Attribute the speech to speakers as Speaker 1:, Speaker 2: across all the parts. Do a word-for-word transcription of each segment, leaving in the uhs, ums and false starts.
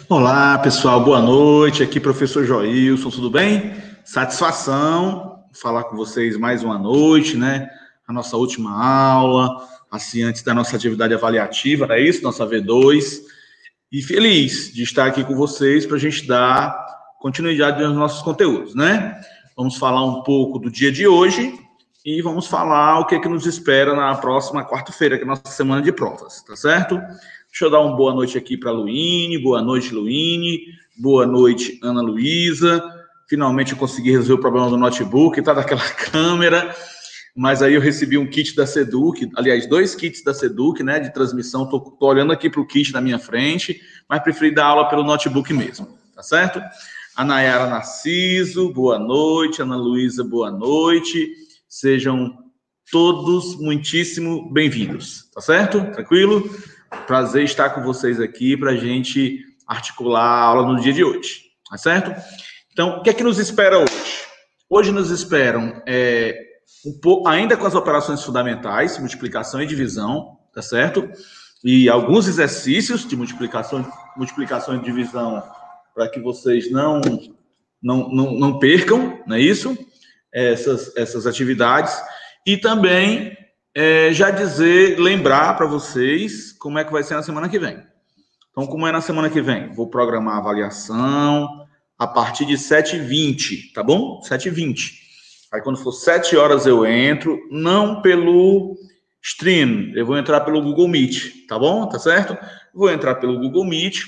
Speaker 1: Olá, pessoal, boa noite. Aqui, professor Joilson, tudo bem? Satisfação falar com vocês mais uma noite, né? A nossa última aula, assim, antes da nossa atividade avaliativa, não é isso? Nossa V dois. E feliz de estar aqui com vocês para a gente dar continuidade nos nossos conteúdos, né? Vamos falar um pouco do dia de hoje e vamos falar o que é que nos espera na próxima quarta-feira, que é a nossa semana de provas, tá certo? Deixa eu dar uma boa noite aqui para a Luíne. Boa noite, Luíne. Boa noite, Ana Luísa. Finalmente eu consegui resolver o problema do notebook, tá daquela câmera, mas aí eu recebi um kit da Seduc, aliás, dois kits da Seduc, né, de transmissão. Tô, tô olhando aqui para o kit na minha frente, mas preferi dar aula pelo notebook mesmo, tá certo? A Nayara Narciso, boa noite. Ana Luísa, boa noite. Sejam todos muitíssimo bem-vindos, tá certo? Tranquilo? Prazer estar com vocês aqui para a gente articular a aula no dia de hoje, tá certo? Então, o que é que nos espera hoje? Hoje nos esperam, é, um pouco, ainda com as operações fundamentais, multiplicação e divisão, tá certo? E alguns exercícios de multiplicação, multiplicação e divisão para que vocês não, não, não, não percam, não é isso? Essas, essas atividades. E também... É, já dizer, lembrar para vocês como é que vai ser na semana que vem. Então, como é na semana que vem? Vou programar a avaliação a partir de sete e vinte, tá bom? sete e vinte. Aí, quando for sete horas, eu entro, não pelo Stream, eu vou entrar pelo Google Meet, tá bom? Tá certo? Vou entrar pelo Google Meet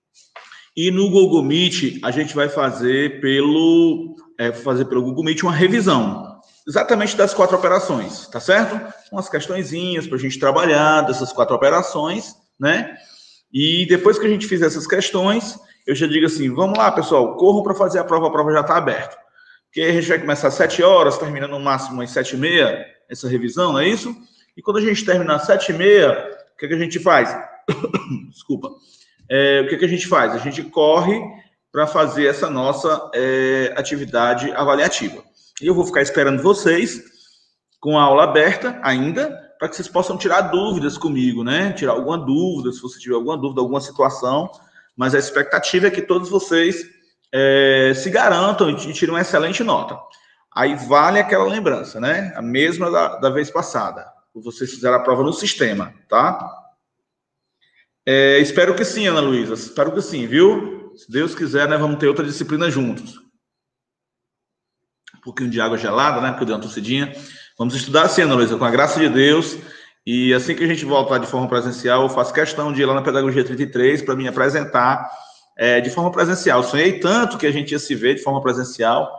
Speaker 1: e no Google Meet a gente vai fazer pelo, é, fazer pelo Google Meet uma revisão. Exatamente das quatro operações, tá certo? Umas questõezinhas para a gente trabalhar dessas quatro operações, né? E depois que a gente fizer essas questões, eu já digo assim, vamos lá, pessoal, corram para fazer a prova, a prova já está aberta. Porque a gente vai começar às sete horas, termina no máximo às sete e meia, essa revisão, não é isso? E quando a gente terminar às sete e meia, o que, que a gente faz? Desculpa. É, o que, que a gente faz? A gente corre para fazer essa nossa é, atividade avaliativa. E eu vou ficar esperando vocês com a aula aberta ainda, para que vocês possam tirar dúvidas comigo, né? Tirar alguma dúvida, se você tiver alguma dúvida, alguma situação. Mas a expectativa é que todos vocês é, se garantam e tirem uma excelente nota. Aí vale aquela lembrança, né? A mesma da, da vez passada. Vocês fizeram a prova no sistema, tá? É, espero que sim, Ana Luísa. Espero que sim, viu? Se Deus quiser, né, vamos ter outra disciplina juntos. Um pouquinho de água gelada, né? Porque eu dei uma tossidinha. Vamos estudar assim, Ana Luísa, com a graça de Deus. E assim que a gente voltar de forma presencial, eu faço questão de ir lá na Pedagogia trinta e três para me apresentar é, de forma presencial. Eu sonhei tanto que a gente ia se ver de forma presencial,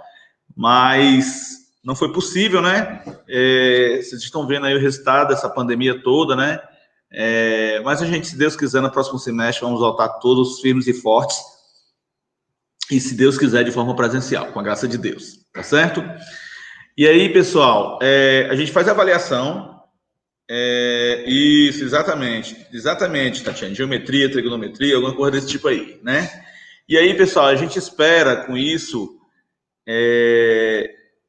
Speaker 1: mas não foi possível, né? É, vocês estão vendo aí o resultado dessa pandemia toda, né? É, mas a gente, se Deus quiser, no próximo semestre, vamos voltar todos firmes e fortes. E se Deus quiser, de forma presencial, com a graça de Deus, tá certo? E aí, pessoal, é, a gente faz a avaliação, é, isso, exatamente, exatamente, Tatiana, geometria, trigonometria, alguma coisa desse tipo aí, né? E aí, pessoal, a gente espera com isso, é,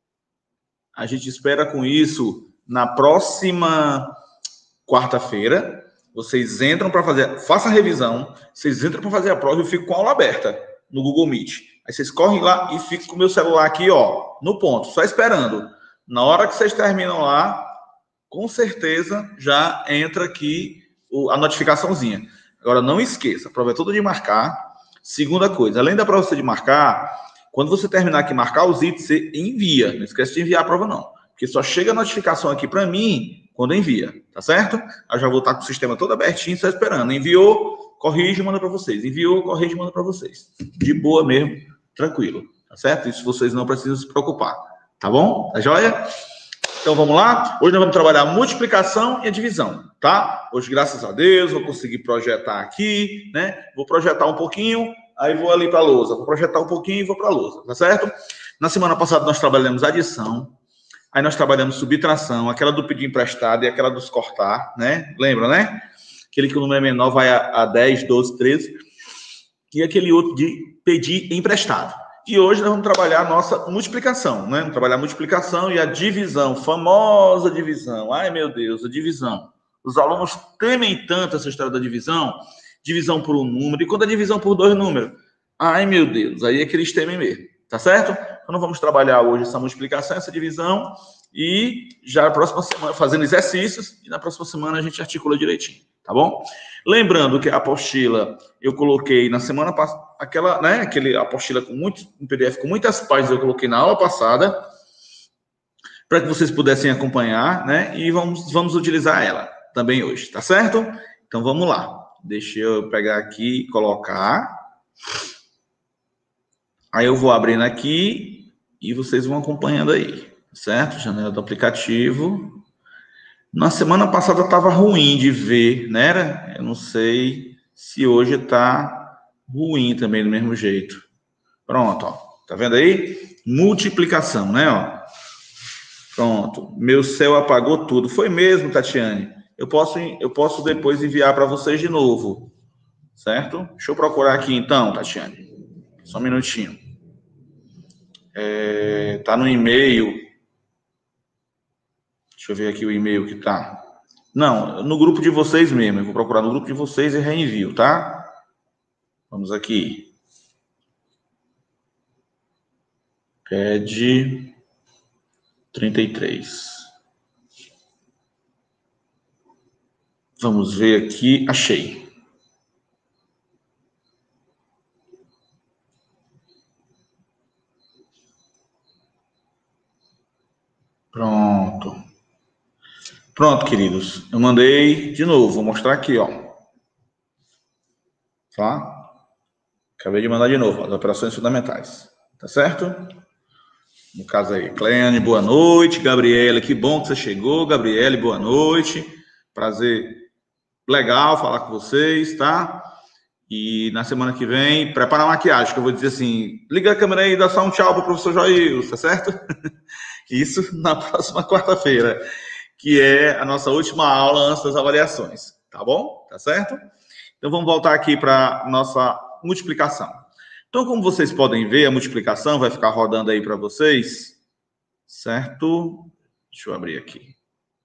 Speaker 1: a gente espera com isso, na próxima quarta-feira, vocês entram para fazer, faça a revisão, vocês entram para fazer a prova e eu fico com a aula aberta no Google Meet. Aí vocês correm lá e ficam com o meu celular aqui, ó, no ponto, só esperando. Na hora que vocês terminam lá, com certeza já entra aqui o, a notificaçãozinha. Agora, não esqueça, a prova é toda de marcar. Segunda coisa, além da prova ser de marcar, quando você terminar aqui marcar os itens, você envia. Não esquece de enviar a prova, não. Porque só chega a notificação aqui para mim quando envia, tá certo? Eu já vou estar com o sistema todo abertinho, só esperando. Enviou, corrige e manda para vocês. Enviou, corrige e manda para vocês. De boa mesmo, tranquilo, tá certo? Isso vocês não precisam se preocupar, tá bom? Tá joia? Então vamos lá? Hoje nós vamos trabalhar a multiplicação e a divisão, tá? Hoje, graças a Deus, vou conseguir projetar aqui, né? Vou projetar um pouquinho, aí vou ali para a lousa. Vou projetar um pouquinho e vou para a lousa, tá certo? Na semana passada nós trabalhamos adição, aí nós trabalhamos subtração, aquela do pedir emprestado e aquela dos cortar, né? Lembra, né? Aquele que o número é menor vai a, a dez, doze, treze. E aquele outro de pedir emprestado. E hoje nós vamos trabalhar a nossa multiplicação, né? Vamos trabalhar a multiplicação e a divisão, famosa divisão. Ai, meu Deus, a divisão. Os alunos temem tanto essa história da divisão. divisão por um número, e quando a divisão por dois números? Ai, meu Deus, aí é que eles temem mesmo, tá certo? Então, nós vamos trabalhar hoje essa multiplicação, essa divisão, e já na próxima semana, fazendo exercícios, e na próxima semana a gente articula direitinho, tá bom? Lembrando que a apostila eu coloquei na semana passada, aquela, né, aquele apostila com muito, um P D F com muitas páginas eu coloquei na aula passada, para que vocês pudessem acompanhar, né, e vamos, vamos utilizar ela também hoje, tá certo? Então, vamos lá. Deixa eu pegar aqui e colocar. Aí eu vou abrindo aqui e vocês vão acompanhando aí, certo? Janela do aplicativo. Na semana passada estava ruim de ver, né? Eu não sei se hoje está ruim também do mesmo jeito. Pronto, ó. Tá vendo aí? Multiplicação, né? Ó. Pronto. Meu céu apagou tudo. Foi mesmo, Tatiane. Eu posso, eu posso depois enviar para vocês de novo, certo? Deixa eu procurar aqui então, Tatiane. Só um minutinho. É, tá no e-mail. Deixa eu ver aqui o e-mail que tá. Não, no grupo de vocês mesmo. Eu vou procurar no grupo de vocês e reenvio, tá? Vamos aqui. Pede trinta e três. Vamos ver aqui. Achei. Pronto. Pronto, queridos. Eu mandei de novo. Vou mostrar aqui, ó. Tá? Acabei de mandar de novo. As operações fundamentais. Tá certo? No caso aí, Cleane, boa noite. Gabriela, que bom que você chegou. Gabriele, boa noite. Prazer legal falar com vocês, tá? E na semana que vem, prepara a maquiagem, que eu vou dizer assim, liga a câmera aí e dá só um tchau pro professor Joilson, tá certo? Isso na próxima quarta-feira, que é a nossa última aula antes das avaliações, tá bom? Tá certo? Então vamos voltar aqui para nossa multiplicação. Então, como vocês podem ver, a multiplicação vai ficar rodando aí para vocês, certo? Deixa eu abrir aqui.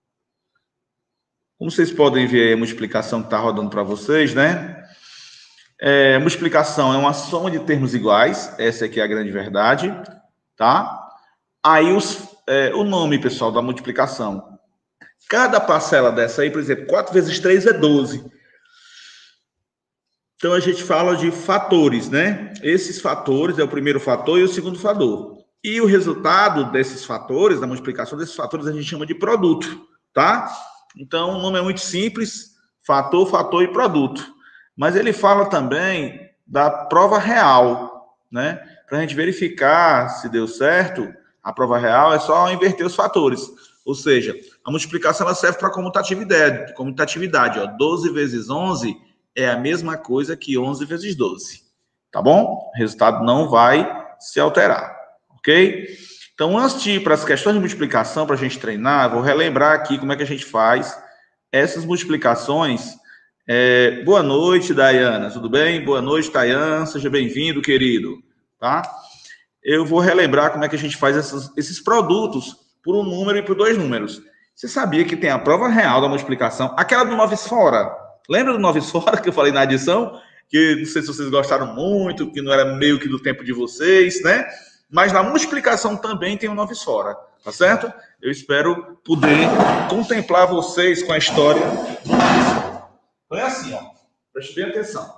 Speaker 1: Como vocês podem ver a multiplicação que está rodando para vocês, né? É, multiplicação é uma soma de termos iguais, essa aqui é a grande verdade, tá? Aí os, é, o nome, pessoal, da multiplicação. Cada parcela dessa aí, por exemplo, quatro vezes três é doze. Então a gente fala de fatores, né? Esses fatores é o primeiro fator e o segundo fator. E o resultado desses fatores, da multiplicação desses fatores, a gente chama de produto, tá? Então o nome é muito simples, fator, fator e produto. Mas ele fala também da prova real, né? Para a gente verificar se deu certo, a prova real é só inverter os fatores. Ou seja, a multiplicação ela serve para comutatividade. Comutatividade, ó, doze vezes onze é a mesma coisa que onze vezes doze. Tá bom? O resultado não vai se alterar, ok? Então, antes de ir para as questões de multiplicação, para a gente treinar, eu vou relembrar aqui como é que a gente faz essas multiplicações. É, boa noite, Dayana, tudo bem? Boa noite, Tayan, seja bem-vindo, querido, tá? Eu vou relembrar como é que a gente faz essas, esses produtos por um número e por dois números. Você sabia que tem a prova real da multiplicação, aquela do noves fora? Lembra do noves fora que eu falei na adição? Que não sei se vocês gostaram muito, que não era meio que do tempo de vocês, né? Mas na multiplicação também tem o noves fora, tá certo? Eu espero poder contemplar vocês com a história do noves fora. Então é assim, ó. Preste bem atenção.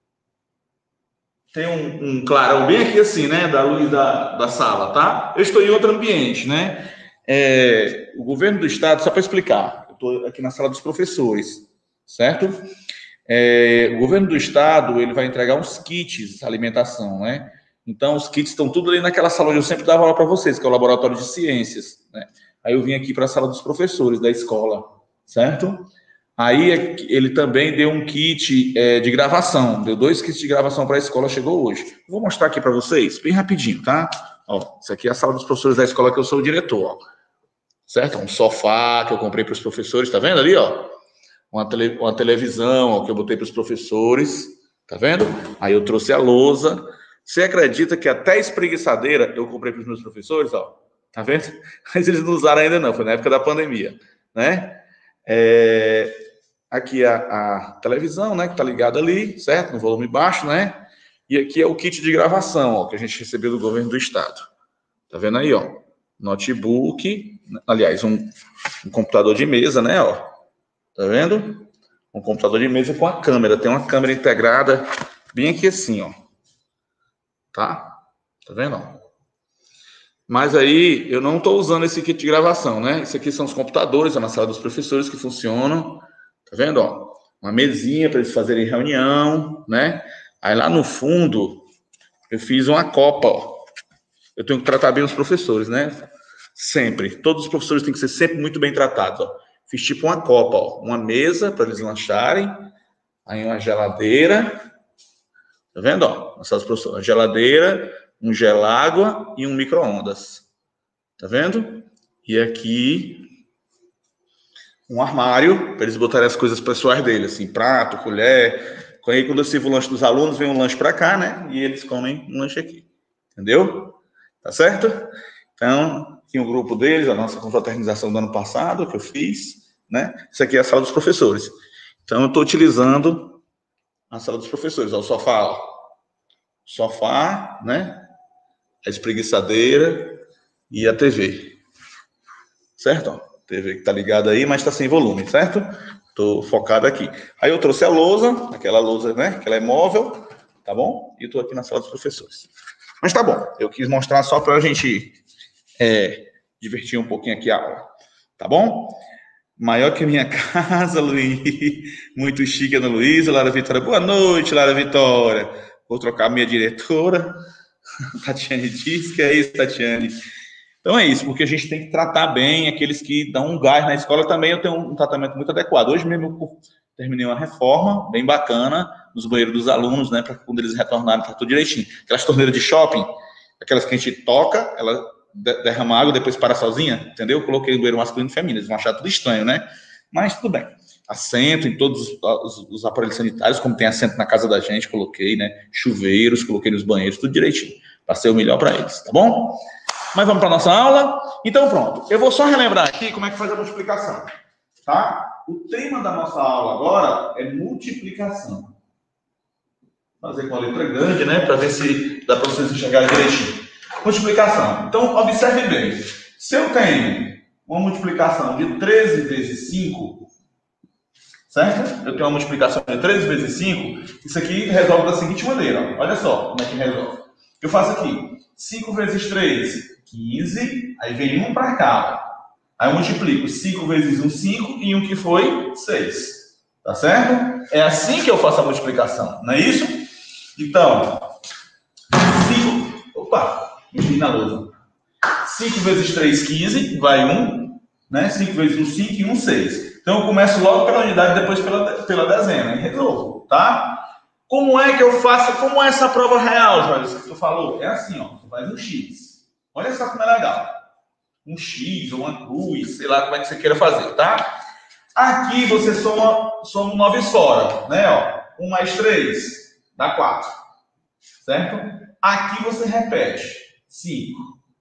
Speaker 1: Tem um, um clarão bem aqui assim, né? Da luz da, da sala, tá? Eu estou em outro ambiente, né? É, o governo do estado, só para explicar, eu estou aqui na sala dos professores, certo? É, o governo do estado, ele vai entregar uns kits de alimentação, né? Então, os kits estão tudo ali naquela sala onde eu sempre dava aula para vocês, que é o laboratório de ciências, né? Aí eu vim aqui para a sala dos professores da escola, certo? Aí ele também deu um kit é, de gravação, deu dois kits de gravação para a escola, chegou hoje. Vou mostrar aqui para vocês, bem rapidinho, tá? Ó, isso aqui é a sala dos professores da escola que eu sou o diretor, ó. Certo? Um sofá que eu comprei para os professores, tá vendo ali, ó? Uma, tele, uma televisão, ó, que eu botei para os professores, tá vendo? Aí eu trouxe a lousa. Você acredita que até espreguiçadeira eu comprei para os meus professores, ó? Tá vendo? Mas eles não usaram ainda não, foi na época da pandemia, né? É... aqui a, a televisão, né, que está ligada ali, certo? No volume baixo, né? E aqui é o kit de gravação, ó, que a gente recebeu do governo do estado. Tá vendo aí, ó? Notebook, aliás, um, um computador de mesa, né, ó? Tá vendo? Um computador de mesa com a câmera. Tem uma câmera integrada bem aqui assim, ó. Tá? Tá vendo, ó? Mas aí, eu não estou usando esse kit de gravação, né? Isso aqui são os computadores, é na sala dos professores que funcionam. Tá vendo, ó? Uma mesinha para eles fazerem reunião, né? Aí lá no fundo, eu fiz uma copa, ó. Eu tenho que tratar bem os professores, né? Sempre. Todos os professores têm que ser sempre muito bem tratados, ó. Fiz tipo uma copa, ó. Uma mesa para eles lancharem. Aí uma geladeira. Tá vendo, ó? Na sala dos professores. Uma geladeira, um gelágua e um micro-ondas. Tá vendo? E aqui um armário para eles botarem as coisas pessoais dele, assim, prato, colher. Aí quando eu sirvo o lanche dos alunos, vem um lanche para cá, né? E eles comem um lanche aqui. Entendeu? Tá certo? Então, tinha o grupo deles, a nossa confraternização do ano passado, que eu fiz, né? Isso aqui é a sala dos professores. Então, eu estou utilizando a sala dos professores. Ó, o sofá, ó. Sofá, né? A espreguiçadeira e a T V. Certo? Ó, T V que tá ligada aí, mas tá sem volume, certo? Tô focado aqui. Aí eu trouxe a lousa, aquela lousa, né? Que ela é móvel, tá bom? E tô aqui na sala dos professores. Mas tá bom, eu quis mostrar só pra gente é, divertir um pouquinho aqui a aula, tá bom? Maior que a minha casa, Luiz. Muito chique, Ana Luísa. Lara Vitória, boa noite, Lara Vitória. Vou trocar a minha diretora. Tatiane diz que é isso, Tatiane. Então é isso, porque a gente tem que tratar bem aqueles que dão um gás na escola. Também eu tenho um tratamento muito adequado. Hoje mesmo eu terminei uma reforma bem bacana nos banheiros dos alunos, né, para quando eles retornarem, tá tudo direitinho. Aquelas torneiras de shopping, aquelas que a gente toca, ela derrama água, depois para sozinha, entendeu? Eu coloquei o banheiro masculino e feminino, eles vão achar tudo estranho, né? Mas tudo bem. Assento em todos os, os, os aparelhos sanitários, como tem assento na casa da gente, coloquei, né? Chuveiros, coloquei nos banheiros, tudo direitinho. Passei o melhor para eles, tá bom? Mas vamos para a nossa aula? Então, pronto. Eu vou só relembrar aqui como é que faz a multiplicação, tá? O tema da nossa aula agora é multiplicação. Vou fazer com a letra grande, né? Para ver se dá para vocês enxergarem direitinho. Multiplicação. Então, observe bem. Se eu tenho uma multiplicação de treze vezes cinco, certo? Eu tenho uma multiplicação de treze vezes cinco, isso aqui resolve da seguinte maneira. Ó. Olha só como é que resolve. Eu faço aqui cinco vezes três, quinze, aí vem um para cá. Aí eu multiplico cinco vezes um, cinco, e um que foi seis. Tá certo? É assim que eu faço a multiplicação, não é isso? Então, cinco... Opa, mexi na lousa. cinco vezes três, quinze, vai um. Né? cinco vezes um, cinco, e um, seis. Então eu começo logo pela unidade, depois pela, pela dezena. E resolvo, tá? Como é que eu faço? Como é essa prova real, Jorge? Que tu falou? É assim, ó. Tu faz um X. Olha só como é legal. Um X ou uma cruz, sei lá como é que você queira fazer, tá? Aqui você soma, soma nove fora, né? Ó. um mais três dá quatro. Certo? Aqui você repete. cinco.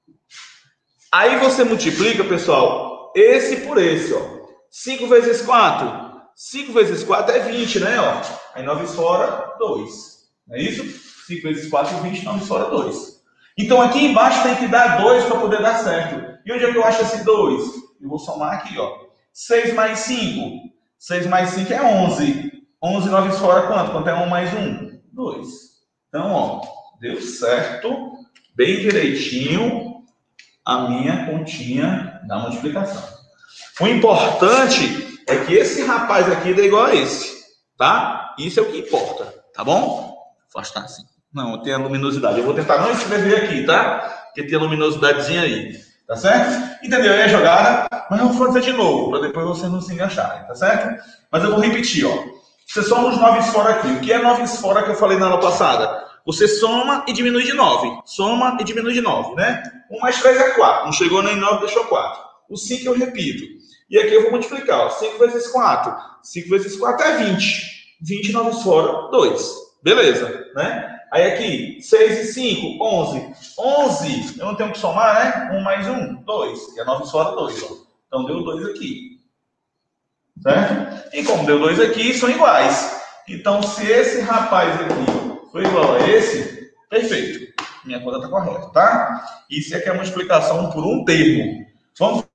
Speaker 1: Aí você multiplica, pessoal, esse por esse, ó. cinco vezes quatro. cinco vezes quatro é vinte, né? Ó. Aí nove fora, dois. Não é isso? cinco vezes quatro, vinte. nove fora, dois. Então aqui embaixo tem que dar dois para poder dar certo. E onde é que eu acho esse dois? Eu vou somar aqui, ó. seis mais cinco. seis mais cinco é onze. onze, nove fora, quanto? Quanto é um mais um? dois. Então, ó, deu certo, bem direitinho, a minha continha da multiplicação. O importante é que esse rapaz aqui dê igual a esse, tá? Isso é o que importa, tá bom? Vou afastar assim. Não, tem a luminosidade. Eu vou tentar não escrever aqui, tá? Porque tem a luminosidadezinha aí, tá certo? Entendeu? Aí a jogada, mas eu vou fazer de novo, para depois vocês não se engancharem, tá certo? Mas eu vou repetir, ó. Você soma os nove fora aqui. O que é nove fora que eu falei na aula passada? Você soma e diminui de nove. Soma e diminui de nove, né? um mais três é quatro. Não chegou nem nove, deixou quatro. O cinco eu repito. E aqui eu vou multiplicar, ó. cinco vezes quatro. cinco vezes quatro é vinte. vinte, nove fora, dois. Beleza, né? Aí aqui, seis e cinco, onze. onze, eu não tenho que somar, né? um mais um, dois. E a nove fora, dois. Ó. Então deu dois aqui. certo? E como deu dois aqui, são iguais. Então, se esse rapaz aqui for igual a esse, perfeito. Minha conta está correta, tá? Isso aqui é uma multiplicação por um termo. Vamos.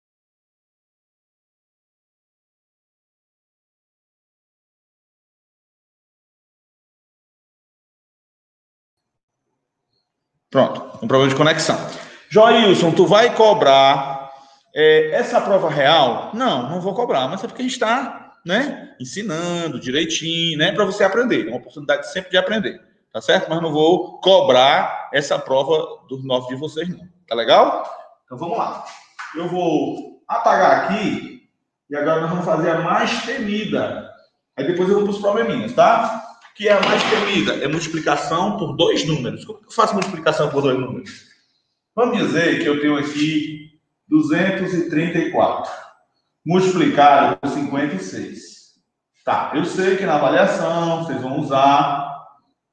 Speaker 1: Pronto, um problema de conexão. Joilson, tu vai cobrar é, essa prova real? Não, não vou cobrar, mas é porque a gente está, né, ensinando direitinho, né, para você aprender. É uma oportunidade sempre de aprender, tá certo? Mas não vou cobrar essa prova dos nove de vocês, não. Tá legal? Então vamos lá. Eu vou apagar aqui e agora nós vamos fazer a mais temida. Aí depois eu vou para os probleminhas, tá? Que é a mais temida, é multiplicação por dois números. Como que eu faço multiplicação por dois números? Vamos dizer que eu tenho aqui duzentos e trinta e quatro multiplicado por cinquenta e seis. Tá, eu sei que na avaliação vocês vão usar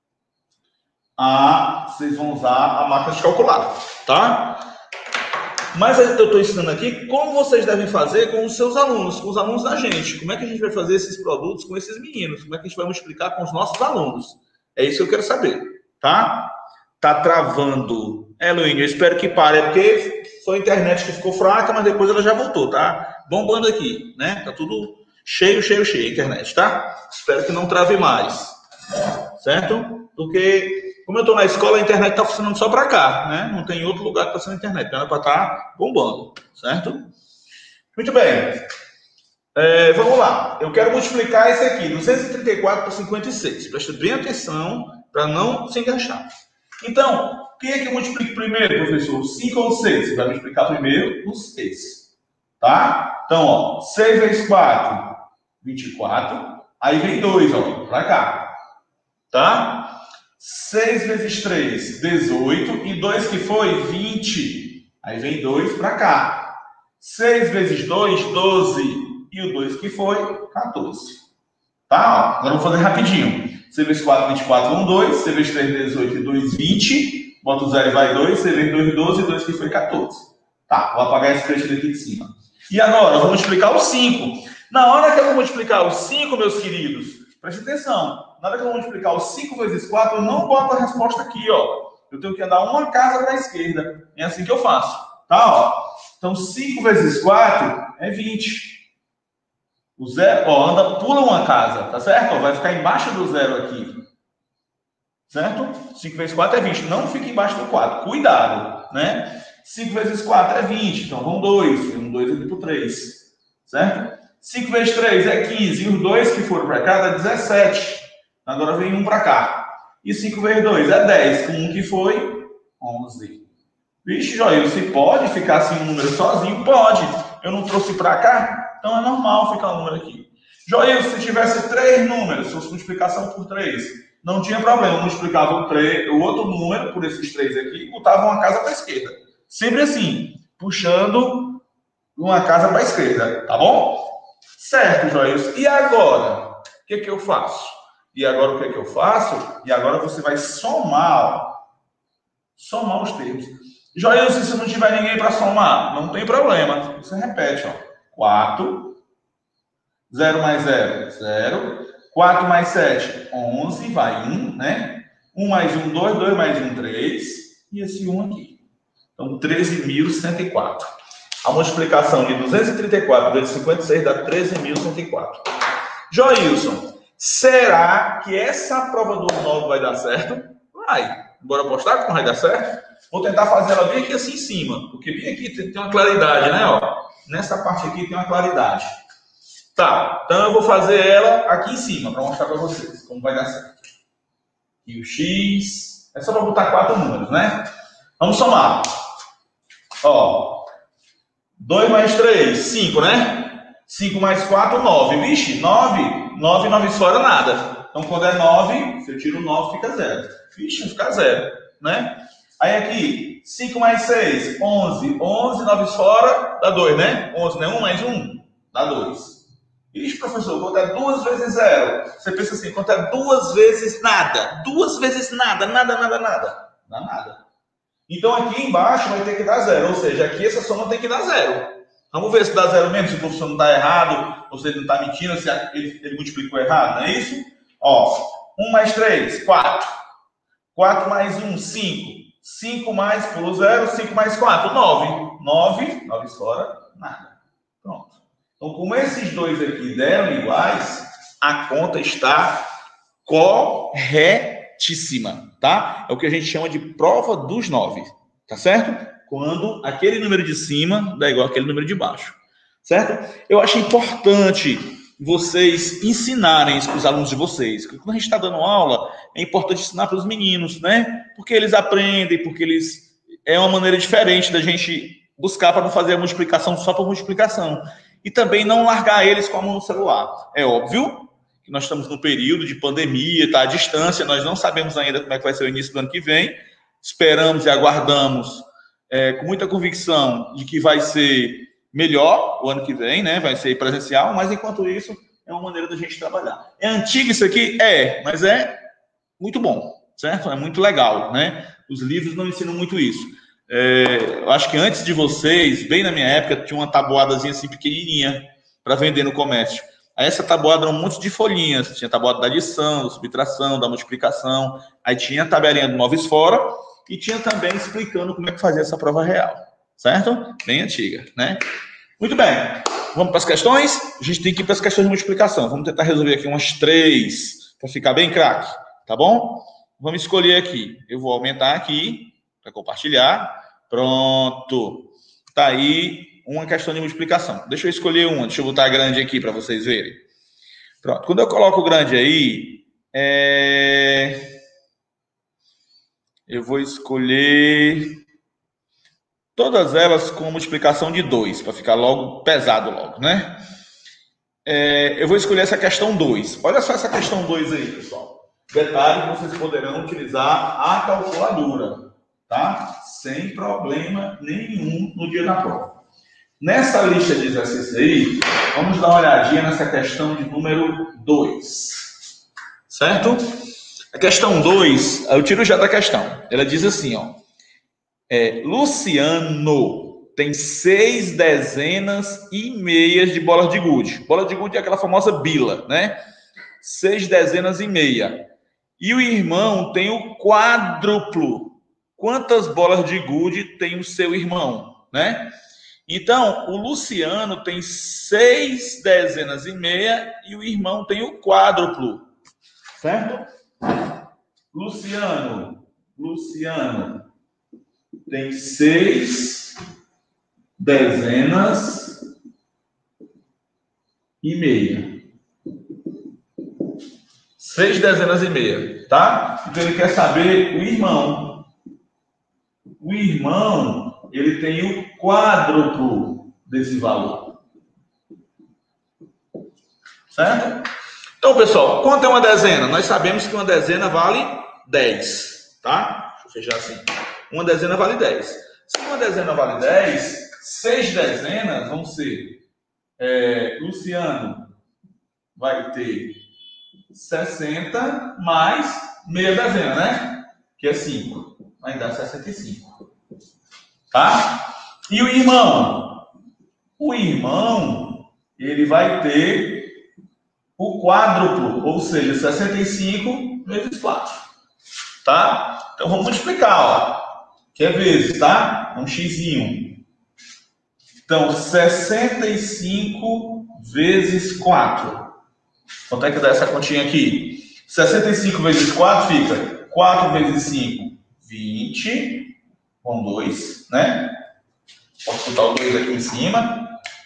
Speaker 1: a, vocês vão usar a máquina de calcular, tá? Mas eu estou ensinando aqui como vocês devem fazer com os seus alunos, com os alunos da gente. Como é que a gente vai fazer esses produtos com esses meninos? Como é que a gente vai multiplicar com os nossos alunos? É isso que eu quero saber, tá? Tá travando. É, Luiz, eu espero que pare, é porque foi a internet que ficou fraca, mas depois ela já voltou, tá? Bombando aqui, né? Tá tudo cheio, cheio, cheio a internet, tá? Espero que não trave mais, certo? Porque... como eu estou na escola, a internet está funcionando só para cá, né? Não tem outro lugar que está sendo internet. Então, era para estar bombando, certo? Muito bem. É, vamos lá. Eu quero multiplicar esse aqui, duzentos e trinta e quatro por cinquenta e seis. Presta bem atenção para não se enganchar. Então, quem é que multiplica primeiro, professor? cinco ou seis? Você vai multiplicar primeiro o seis. Tá? Então, ó, seis vezes quatro, vinte e quatro. Aí vem dois, ó, para cá. Tá? seis vezes três, dezoito. E dois que foi? vinte. Aí vem dois para cá. seis vezes dois, doze. E o dois que foi? quatorze. Tá? Ó, agora eu vou fazer rapidinho. seis vezes quatro, vinte e quatro, um, dois. seis vezes três, dezoito. E dois, vinte. Bota o zero e vai dois. seis vezes dois, doze. E dois que foi quatorze. Tá, vou apagar esse trecho daqui de cima. E agora, eu vou multiplicar o cinco. Na hora que eu vou multiplicar o cinco, meus queridos, preste atenção. Na hora que eu vou multiplicar o cinco vezes quatro, eu não boto a resposta aqui, ó. Eu tenho que andar uma casa para a esquerda. É assim que eu faço, tá? Ó. Então, cinco vezes quatro é vinte. O zero, ó, anda, pula uma casa, tá certo? Ó, vai ficar embaixo do zero aqui. Certo? cinco vezes quatro é vinte. Não fica embaixo do quatro. Cuidado, né? cinco vezes quatro é vinte. Então, vão dois. Um dois aqui por três. Certo? cinco vezes três é quinze. E os dois que foram para cá dá dezessete. Agora vem um para cá. E cinco vezes dois é dez. Com um que foi onze. Vixe, Joel, se pode ficar assim um número sozinho? Pode. Eu não trouxe para cá? Então é normal ficar um número aqui. Joel, se tivesse três números, se fosse multiplicação por três, não tinha problema. Eu multiplicava o, três, o outro número por esses três aqui e botava uma casa para a esquerda. Sempre assim, puxando uma casa para a esquerda. Tá bom? Certo, Joel. E agora? O que, que eu faço? E agora o que, que eu faço? E agora você vai somar, ó. Somar os termos. Joel, se você não tiver ninguém para somar, não tem problema. Você repete, ó. quatro. zero mais zero, zero. quatro mais sete, onze. Vai um, né? um mais um, dois. dois mais um, três. E esse um aqui. Então, treze mil cento e quatro. A multiplicação de duzentos e trinta e quatro vezes cinquenta e seis dá treze mil cento e quatro. Joilson, será que essa prova do nove vai dar certo? Vai. Bora apostar que não vai dar certo? Vou tentar fazer ela bem aqui assim em cima. Porque bem aqui tem uma claridade, né? Ó. Nessa parte aqui tem uma claridade. Tá. Então eu vou fazer ela aqui em cima para mostrar para vocês como vai dar certo. E o X... é só para botar quatro números, né? Vamos somar. Ó. dois mais três, cinco, né? cinco mais quatro, nove. Vixe, nove. nove, nove fora nada. Então, quando é nove, se eu tiro nove, fica zero. Vixe, fica zero, né? Aí aqui, cinco mais seis, onze. onze, nove fora, dá dois, né? onze não é um mais um? Dá dois. Vixe, professor, quanto é duas vezes zero? Você pensa assim, quanto é duas vezes nada? Duas vezes nada, nada, nada, nada. Dá nada. Então, aqui embaixo vai ter que dar zero. Ou seja, aqui essa soma tem que dar zero. Vamos ver se dá zero mesmo, se o professor não está errado, ou se ele não está mentindo, se ele, ele multiplicou errado, não é isso? Ó, um mais três, quatro. quatro mais um, cinco. cinco mais, pulo zero, cinco mais quatro, nove. nove, nove fora, nada. Pronto. Então, como esses dois aqui deram iguais, a conta está corretíssima, tá? É o que a gente chama de prova dos nove, tá certo? Quando aquele número de cima dá igual àquele número de baixo, certo? Eu acho importante vocês ensinarem isso para os alunos de vocês. Porque quando a gente está dando aula, é importante ensinar para os meninos, né? Porque eles aprendem, porque eles... É uma maneira diferente da gente buscar para não fazer a multiplicação só por multiplicação. E também não largar eles com a mão no celular. É óbvio que nós estamos no período de pandemia, tá à distância, nós não sabemos ainda como é que vai ser o início do ano que vem. Esperamos e aguardamos é, com muita convicção de que vai ser melhor o ano que vem, né? Vai ser presencial, mas enquanto isso, é uma maneira da gente trabalhar. É antigo isso aqui? É, mas é muito bom, certo? É muito legal, né? Os livros não ensinam muito isso. É, eu acho que antes de vocês, bem na minha época, tinha uma tabuadazinha assim pequenininha para vender no comércio. Aí essa tabuada era um monte de folhinhas. Tinha a tabuada da adição, da subtração, da multiplicação. Aí tinha a tabelinha do noves fora e tinha também explicando como é que fazia essa prova real, certo? Bem antiga, né? Muito bem. Vamos para as questões? A gente tem que ir para as questões de multiplicação. Vamos tentar resolver aqui umas três para ficar bem craque, tá bom? Vamos escolher aqui. Eu vou aumentar aqui para compartilhar. Pronto. Tá aí uma questão de multiplicação. Deixa eu escolher uma. Deixa eu botar grande aqui para vocês verem. Pronto. Quando eu coloco o grande aí, é... eu vou escolher todas elas com multiplicação de dois, para ficar logo pesado logo, né? É... Eu vou escolher essa questão dois. Olha só essa questão dois aí, pessoal. Detalhe que vocês poderão utilizar a calculadora, tá? Sem problema nenhum no dia da prova. Nessa lista de exercícios aí, vamos dar uma olhadinha nessa questão de número dois. Certo? A questão dois, eu tiro já da questão. Ela diz assim, ó. É, Luciano tem seis dezenas e meias de bolas de gude. Bola de gude é aquela famosa bila, né? Seis dezenas e meia. E o irmão tem o quádruplo. Quantas bolas de gude tem o seu irmão, né? Então, o Luciano tem seis dezenas e meia e o irmão tem o quádruplo, certo? Luciano, Luciano tem seis dezenas e meia. Seis dezenas e meia, tá? Então, ele quer saber o irmão. O irmão, ele tem o quádruplo desse valor. Certo? Então, pessoal, quanto é uma dezena? Nós sabemos que uma dezena vale dez, tá? Deixa eu fechar assim. Uma dezena vale dez. Se uma dezena vale dez, seis dezenas vão ser... É, Luciano vai ter sessenta mais meia dezena, né? Que é cinco. Vai dar sessenta e cinco. Tá? E o irmão? O irmão, ele vai ter o quádruplo, ou seja, sessenta e cinco vezes quatro. Tá? Então, vamos multiplicar, ó. Que é vezes, tá? É um xizinho. Então, sessenta e cinco vezes quatro. Quanto é que dá essa continha aqui? sessenta e cinco vezes quatro fica quatro vezes cinco. vinte, com dois, né? Posso botar o dois aqui em cima.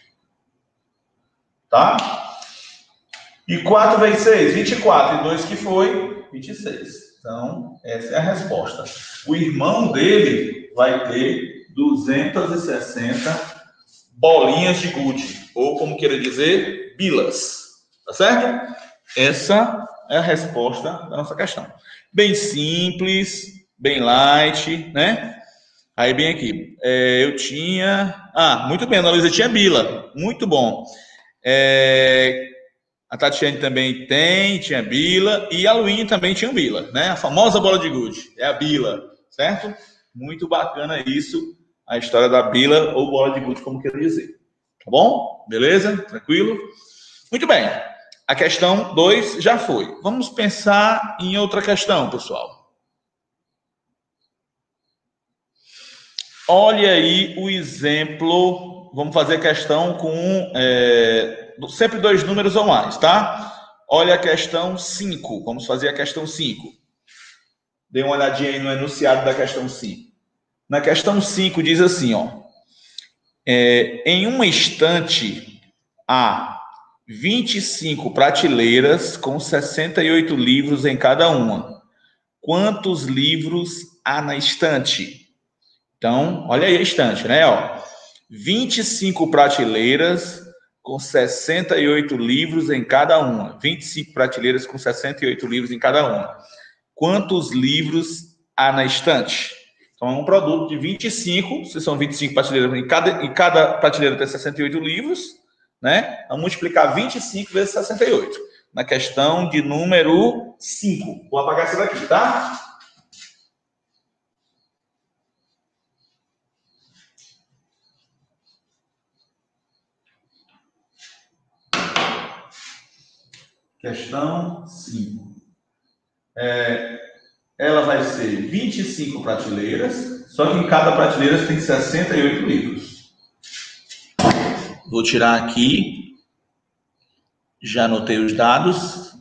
Speaker 1: Tá? E quatro vezes seis, vinte e quatro. E dois que foi, vinte e seis. Então, essa é a resposta. O irmão dele vai ter duzentas e sessenta bolinhas de gude. Ou, como queira dizer, bilas. Tá certo? Essa é a resposta da nossa questão. Bem simples, bem light, né? Aí, bem aqui. É, eu tinha... Ah, muito bem, a Ana Luísa tinha bila. Muito bom. É, a Tatiane também tem, tinha bila. E a Luíne também tinha bila, né? A famosa bola de gude. É a bila, certo? Muito bacana isso. A história da bila ou bola de gude, como queira dizer. Tá bom? Beleza? Tranquilo? Muito bem. A questão dois já foi. Vamos pensar em outra questão, pessoal. Olha aí o exemplo. Vamos fazer a questão com é, sempre dois números ou mais, tá? Olha a questão cinco. Vamos fazer a questão cinco. Dê uma olhadinha aí no enunciado da questão cinco. Na questão cinco diz assim, ó. É, em uma estante há vinte e cinco prateleiras com sessenta e oito livros em cada uma. Quantos livros há na estante? Então, olha aí a estante, né? Ó, vinte e cinco prateleiras com sessenta e oito livros em cada uma. vinte e cinco prateleiras com sessenta e oito livros em cada uma. Quantos livros há na estante? Então, é um produto de vinte e cinco, se são vinte e cinco prateleiras, em cada, em cada prateleira tem sessenta e oito livros, né? Vamos multiplicar vinte e cinco vezes sessenta e oito. Na questão de número cinco. Vou apagar isso daqui, tá? Questão cinco. É, ela vai ser vinte e cinco prateleiras, só que em cada prateleira tem sessenta e oito livros. Vou tirar aqui. Já anotei os dados.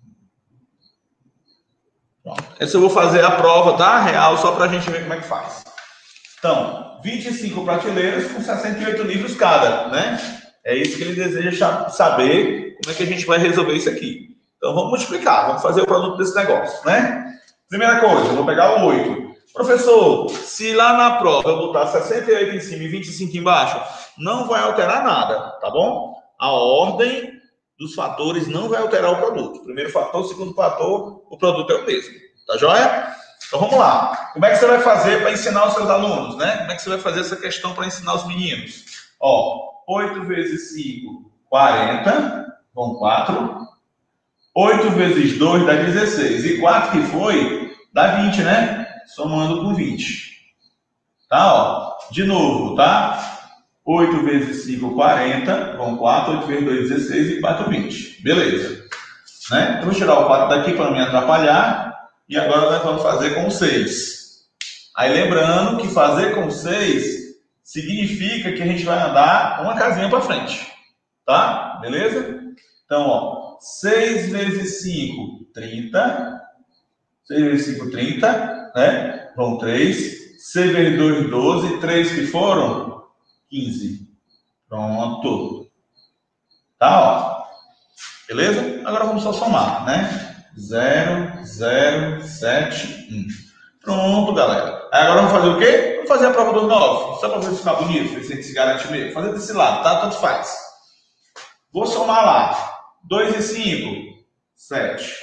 Speaker 1: Pronto. Essa eu vou fazer a prova, tá? Real, só para a gente ver como é que faz. Então, vinte e cinco prateleiras com sessenta e oito livros cada, né? É isso que ele deseja saber, como é que a gente vai resolver isso aqui. Então, vamos multiplicar, vamos fazer o produto desse negócio, né? Primeira coisa, eu vou pegar o oito. Professor, se lá na prova eu botar sessenta e oito em cima e vinte e cinco embaixo, não vai alterar nada, tá bom? A ordem dos fatores não vai alterar o produto. Primeiro fator, segundo fator, o produto é o mesmo. Tá joia? Então, vamos lá. Como é que você vai fazer para ensinar os seus alunos, né? Como é que você vai fazer essa questão para ensinar os meninos? Ó, oito vezes cinco, quarenta, vão quatro. oito vezes dois dá dezesseis. E quatro que foi, dá vinte, né? Somando com vinte. Tá, ó. De novo, tá? oito vezes cinco, quarenta. Vão quatro. oito vezes dois, dezesseis. E quatro, vinte. Beleza. Né? Eu vou tirar o quatro daqui para não me atrapalhar. E agora nós vamos fazer com seis. Aí lembrando que fazer com seis significa que a gente vai andar uma casinha para frente. Tá? Beleza? Então, ó. seis vezes cinco, trinta. seis vezes cinco, trinta. Né? Vão três. seis vezes dois, doze. três que foram? quinze. Pronto. Tá, ó. Beleza? Agora vamos só somar, né? zero, zero, sete, um. Pronto, galera. Aí agora vamos fazer o quê? Vamos fazer a prova dos nove. Só para ver se ficar bonito, ver se a gente se garante mesmo. Fazer desse lado, tá? Tanto faz. Vou somar lá. dois e cinco, sete.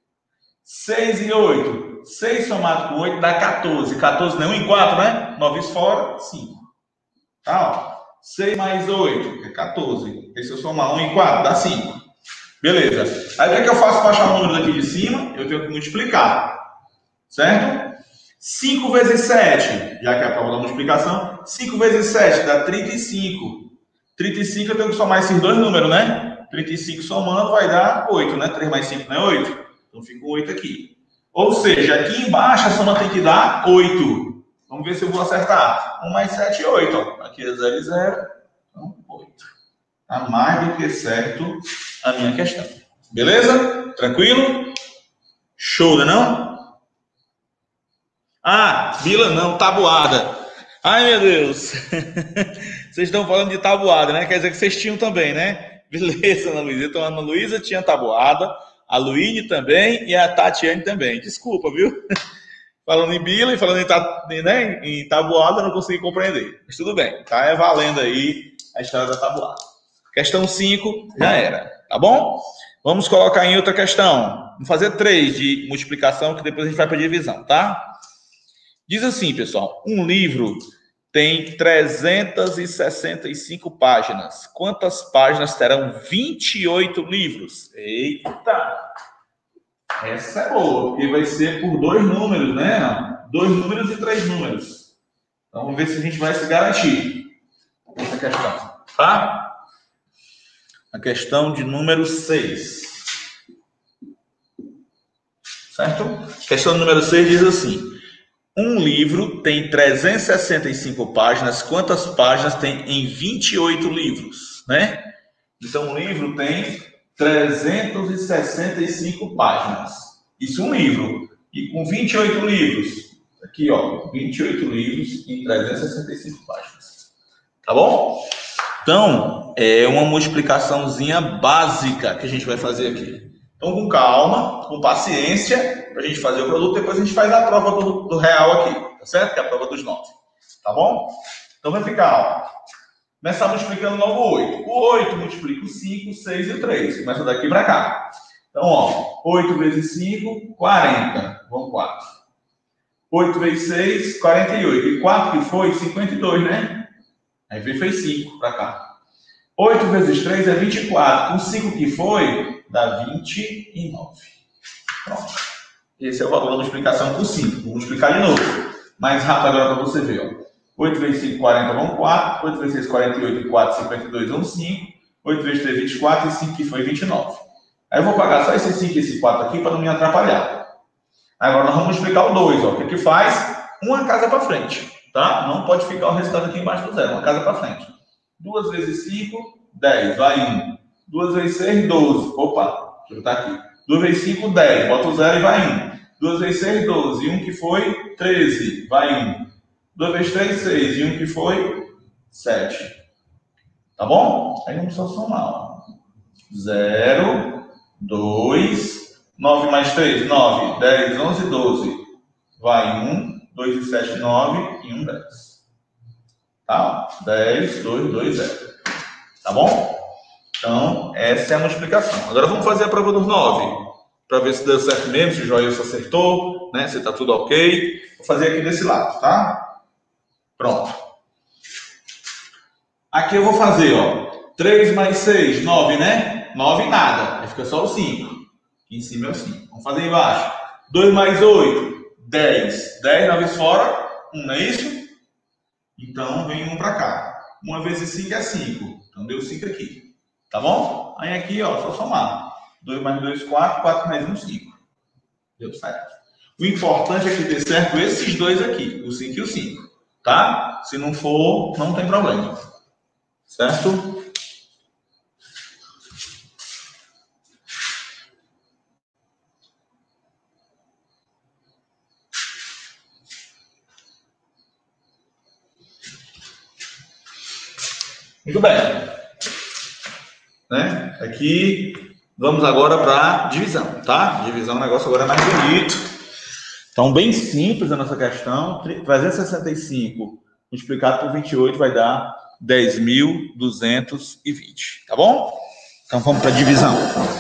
Speaker 1: seis e oito. seis somado com oito dá quatorze. quatorze não é um e quatro, né? nove fora, cinco. Tá, ó. seis mais oito é quatorze. E se eu somar um e quatro, dá cinco. Beleza. Aí o que, é que eu faço para achar o número daqui de cima? Eu tenho que multiplicar. Certo? cinco vezes sete, já que é a prova da multiplicação, cinco vezes sete dá trinta e cinco. trinta e cinco eu tenho que somar esses dois números, né? trinta e cinco somando vai dar oito, né? três mais cinco não é oito? Então fica um oito aqui. Ou seja, aqui embaixo a soma tem que dar oito. Vamos ver se eu vou acertar. um mais sete, oito. Ó. Aqui é zero e zero. Então, oito. Tá mais do que certo a minha questão. Beleza? Tranquilo? Show, não é não? Ah, bila não, tabuada. Ai, meu Deus. Vocês estão falando de tabuada, né? Quer dizer que vocês tinham também, né? Beleza, Ana Luísa. Então, a Ana Luísa tinha tabuada, a Luíne também e a Tatiane também. Desculpa, viu? Falando em bila e falando em, ta, né, em tabuada, eu não consegui compreender. Mas tudo bem, tá? É valendo aí a história da tabuada. Questão cinco, já era, tá bom? Vamos colocar em outra questão. Vamos fazer três de multiplicação, que depois a gente vai para divisão, tá? Diz assim, pessoal, um livro tem trezentas e sessenta e cinco páginas. Quantas páginas terão vinte e oito livros? Eita! Essa é boa, porque vai ser por dois números, né? Dois números e três números. Então, vamos ver se a gente vai se garantir nessa questão, tá? a questão de número seis. Certo? A questão número seis diz assim: um livro tem trezentas e sessenta e cinco páginas. Quantas páginas tem em vinte e oito livros, né? Então, um livro tem trezentas e sessenta e cinco páginas. Isso é um livro. E com vinte e oito livros, aqui, ó, vinte e oito livros em trezentas e sessenta e cinco páginas. Tá bom? Então, é uma multiplicaçãozinha básica que a gente vai fazer aqui. Então, com calma, com paciência, para a gente fazer o produto, depois a gente faz a prova do, do real aqui, tá certo? Que é a prova dos nove, tá bom? Então, vai ficar, ó, começar multiplicando logo o oito. O oito multiplica o cinco, o seis e o três. Começa daqui para cá. Então, ó, oito vezes cinco, quarenta. Vamos quatro. oito vezes seis, quarenta e oito. E quatro que foi? cinquenta e dois, né? Aí fez cinco para cá. oito vezes três é vinte e quatro. Com cinco que foi, dá vinte e nove. Pronto. Esse é o valor da multiplicação com cinco. Vou multiplicar de novo. Mais rápido agora para você ver, ó. oito vezes cinco, quarenta, vão quatro. oito vezes seis, quarenta e oito. E quatro, cinquenta e dois, vão cinco. oito vezes três, vinte e quatro. E cinco que foi vinte e nove. Aí eu vou pagar só esse cinco e esse quatro aqui para não me atrapalhar. Agora nós vamos multiplicar o dois, ó. O que que faz? Uma casa para frente, tá? Não pode ficar o resultado aqui embaixo do zero. Uma casa para frente. duas vezes cinco, dez. Vai um. duas vezes seis, doze. Opa, deixa eu botar aqui. duas vezes cinco, dez. Bota o zero e vai um. duas vezes seis, doze. E um que foi treze. Vai um. duas vezes três, seis. E um que foi sete. Tá bom? Aí vamos só somar. zero, dois, nove mais três, nove, dez, onze, doze. Vai um, dois e sete, nove e um, dez. Tá? dez, dois, dois, zero. Tá bom? Então, essa é a multiplicação. Agora vamos fazer a prova dos nove. Para ver se deu certo mesmo, se o Joilson acertou, né? Se tá tudo ok. Vou fazer aqui desse lado, tá? Pronto. Aqui eu vou fazer, ó. três mais seis, nove, né? nove nada. Aí fica só o cinco. Aqui em cima é o cinco. Vamos fazer embaixo. dois mais oito, dez. dez, nove fora, um, não é isso? Então, vem um para cá. uma vezes cinco é cinco. Então, deu cinco aqui. Tá bom? Aí aqui, ó, só somar. dois mais dois, quatro. quatro mais um, cinco. Deu certo. O importante é que dê certo esses dois aqui. O cinco e o cinco. Tá? Se não for, não tem problema. Certo? Muito bem. Né? Aqui, vamos agora para divisão, tá? Divisão é um negócio agora mais bonito. Então, bem simples a nossa questão. trezentos e sessenta e cinco multiplicado por vinte e oito vai dar dez mil duzentos e vinte, tá bom? Então, vamos para divisão.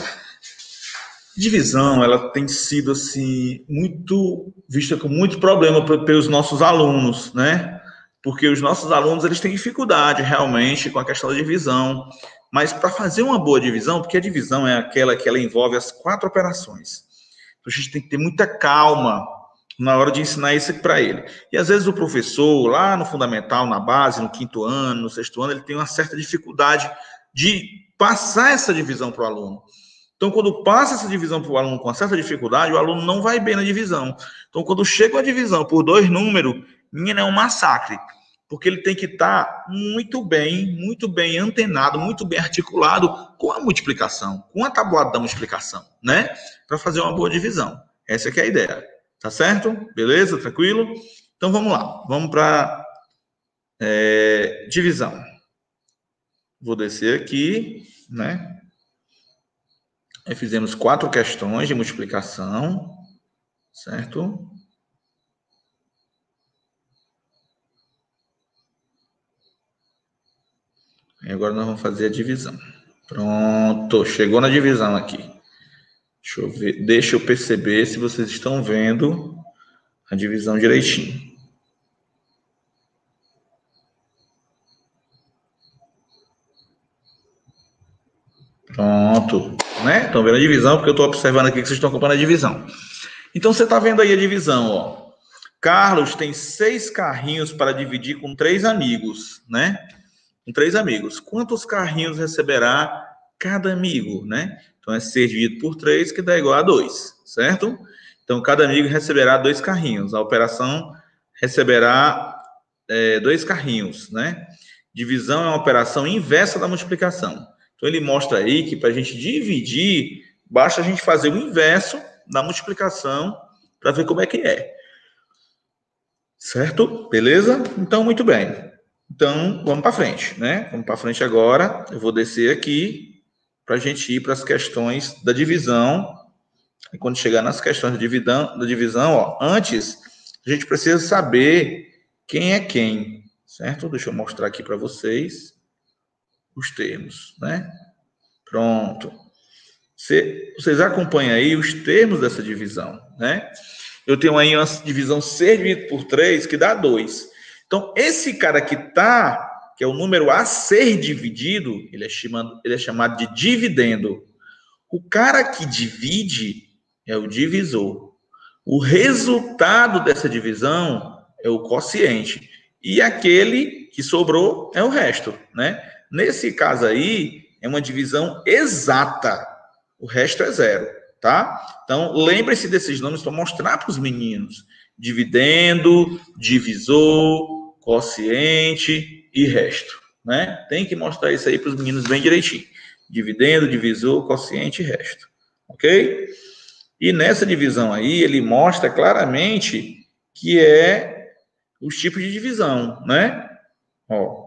Speaker 1: Divisão, ela tem sido, assim, muito vista com muito problema pelos nossos alunos, né? Porque os nossos alunos, eles têm dificuldade, realmente, com a questão da divisão. Mas, para fazer uma boa divisão, porque a divisão é aquela que ela envolve as quatro operações. Então, a gente tem que ter muita calma na hora de ensinar isso para ele. E, às vezes, o professor, lá no fundamental, na base, no quinto ano, no sexto ano, ele tem uma certa dificuldade de passar essa divisão para o aluno. Então, quando passa essa divisão para o aluno com uma certa dificuldade, o aluno não vai bem na divisão. Então, quando chega uma divisão por dois números, menina, é um massacre. Porque ele tem que estar muito bem, muito bem antenado, muito bem articulado com a multiplicação, com a tabuada da multiplicação, né? Para fazer uma boa divisão. Essa é que é a ideia. Tá certo? Beleza? Tranquilo? Então, vamos lá. Vamos para é, divisão. Vou descer aqui, né? Aí fizemos quatro questões de multiplicação, certo? E agora nós vamos fazer a divisão. Pronto, chegou na divisão aqui. Deixa eu ver, deixa eu perceber se vocês estão vendo a divisão direitinho. Pronto, né? Estão vendo a divisão, porque eu estou observando aqui que vocês estão acompanhando a divisão. Então, você está vendo aí a divisão, ó. Carlos tem seis carrinhos para dividir com três amigos, né? Com três amigos. Quantos carrinhos receberá cada amigo, né? Então, é seis dividido por três, que dá igual a dois, certo? Então, cada amigo receberá dois carrinhos. A operação receberá é, dois carrinhos, né? Divisão é uma operação inversa da multiplicação. Então, ele mostra aí que para a gente dividir, basta a gente fazer o inverso da multiplicação para ver como é que é. Certo? Beleza? Então, muito bem. Então, vamos para frente, né? Vamos para frente agora. Eu vou descer aqui para a gente ir para as questões da divisão. E quando chegar nas questões da divisão, da divisão, ó, antes, a gente precisa saber quem é quem, certo? Deixa eu mostrar aqui para vocês os termos, né? Pronto. Cê, vocês acompanham aí os termos dessa divisão, né? Eu tenho aí uma divisão seis dividido por três, que dá dois. Então, esse cara que tá, que é o número a ser dividido, ele é chamado, ele é chamado de dividendo. O cara que divide é o divisor. O resultado dessa divisão é o quociente. E aquele que sobrou é o resto, né? Nesse caso aí, é uma divisão exata. O resto é zero, tá? Então, lembre-se desses nomes para mostrar para os meninos. Dividendo, divisor, quociente e resto, né? Tem que mostrar isso aí para os meninos bem direitinho. Dividendo, divisor, quociente e resto, ok? E nessa divisão aí, ele mostra claramente que é os tipos de divisão, né? Ó.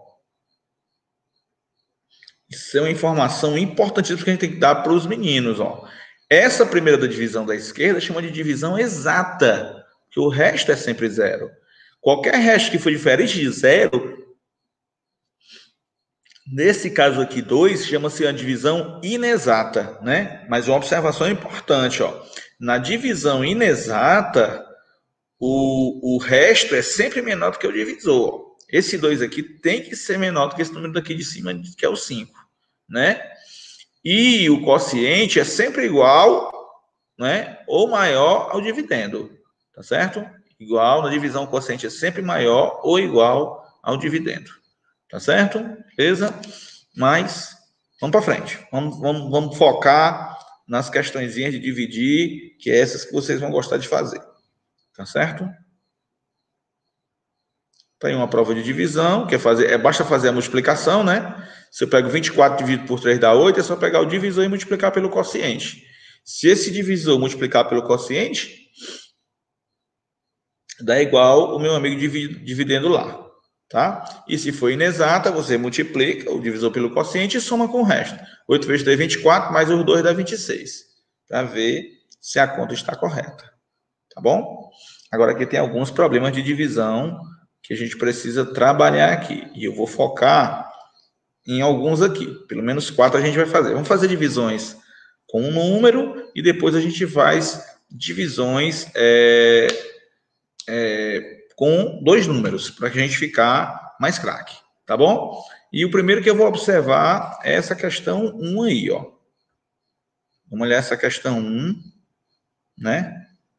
Speaker 1: Isso é uma informação importantíssima que a gente tem que dar para os meninos, ó. Essa primeira da divisão da esquerda chama de divisão exata, que o resto é sempre zero. Qualquer resto que for diferente de zero, nesse caso aqui, dois, chama-se a divisão inexata, né? Mas uma observação importante, ó. Na divisão inexata, o, o resto é sempre menor do que o divisor. Esse dois aqui tem que ser menor do que esse número daqui de cima, que é o cinco, né? E o quociente é sempre igual, né? Ou maior ao dividendo, tá certo? Igual, na divisão, o quociente é sempre maior ou igual ao dividendo, tá certo? Beleza? Mas, vamos para frente. Vamos, vamos, vamos focar nas questõezinhas de dividir, que é essas que vocês vão gostar de fazer, tá certo? Tem uma prova de divisão, que é fazer, é, basta fazer a multiplicação, né? Se eu pego vinte e quatro dividido por três dá oito, é só pegar o divisor e multiplicar pelo quociente. Se esse divisor multiplicar pelo quociente, dá igual o meu amigo dividendo lá, tá? E se for inexata, você multiplica o divisor pelo quociente e soma com o resto. oito vezes três, vinte e quatro, mais os dois dá vinte e seis, para ver se a conta está correta, tá bom? Agora aqui tem alguns problemas de divisão que a gente precisa trabalhar aqui. E eu vou focar em alguns aqui. Pelo menos quatro a gente vai fazer. Vamos fazer divisões com um número e depois a gente faz divisões é, é, com dois números, para que a gente ficar mais craque, tá bom? E o primeiro que eu vou observar é essa questão um aí, ó. Vamos olhar essa questão um, né?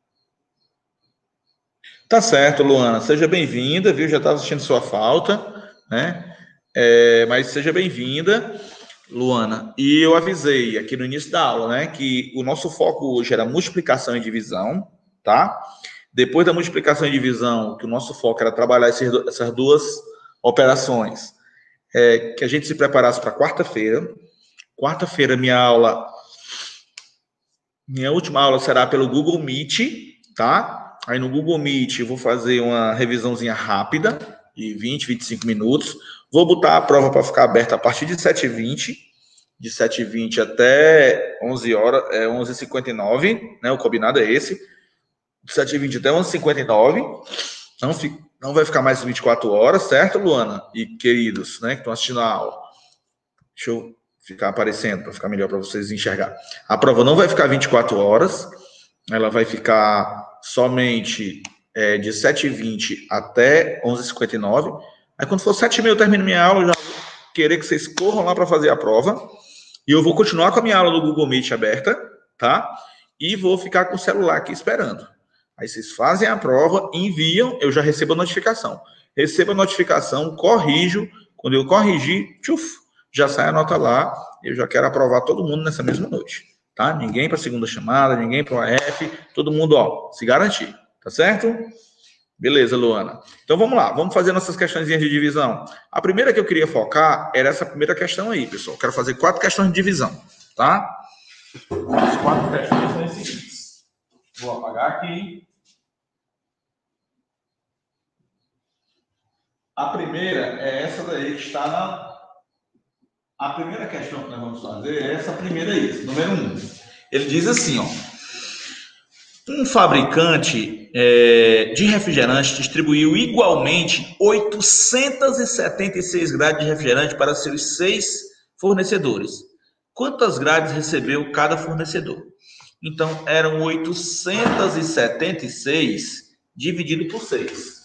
Speaker 1: Tá certo, Luana. Seja bem-vinda, viu? Já estava assistindo sua falta, né? É, mas seja bem-vinda, Luana. E eu avisei aqui no início da aula, né, que o nosso foco hoje era multiplicação e divisão, tá? Depois da multiplicação e divisão, que o nosso foco era trabalhar essas duas operações, é, que a gente se preparasse para quarta-feira. Quarta-feira, minha aula, minha última aula será pelo Google Meet, tá? Aí no Google Meet eu vou fazer uma revisãozinha rápida, de vinte, vinte e cinco minutos. Vou botar a prova para ficar aberta a partir de sete e vinte, de sete e vinte até onze horas, é onze e cinquenta e nove, né? O combinado é esse. De sete e vinte até onze e cinquenta e nove. Não, fica, não vai ficar mais vinte e quatro horas, certo, Luana? E queridos, né, que estão assistindo a aula. Deixa eu ficar aparecendo para ficar melhor para vocês enxergar. A prova não vai ficar vinte e quatro horas, ela vai ficar somente é, de sete e vinte até onze e cinquenta e nove. Aí quando for sete e meia eu termino minha aula, eu já vou querer que vocês corram lá para fazer a prova. E eu vou continuar com a minha aula do Google Meet aberta, tá? E vou ficar com o celular aqui esperando. Aí vocês fazem a prova, enviam, eu já recebo a notificação. Recebo a notificação, corrijo. Quando eu corrigir, tchuf, já sai a nota lá. Eu já quero aprovar todo mundo nessa mesma noite, tá? Ninguém para segunda chamada, ninguém para o A F, todo mundo, ó, se garantir, tá certo? Beleza, Luana. Então vamos lá, vamos fazer nossas questões de divisão. A primeira que eu queria focar era essa primeira questão aí, pessoal. Quero fazer quatro questões de divisão, tá? As quatro questões são as seguintes. Vou apagar aqui. A primeira é essa daí que está na... A primeira questão que nós vamos fazer é essa primeira aí, número um. Ele diz assim, ó. Um fabricante é, de refrigerante distribuiu igualmente oitocentos e setenta e seis grades de refrigerante para seus seis fornecedores. Quantas grades recebeu cada fornecedor? Então, eram oitocentos e setenta e seis dividido por seis.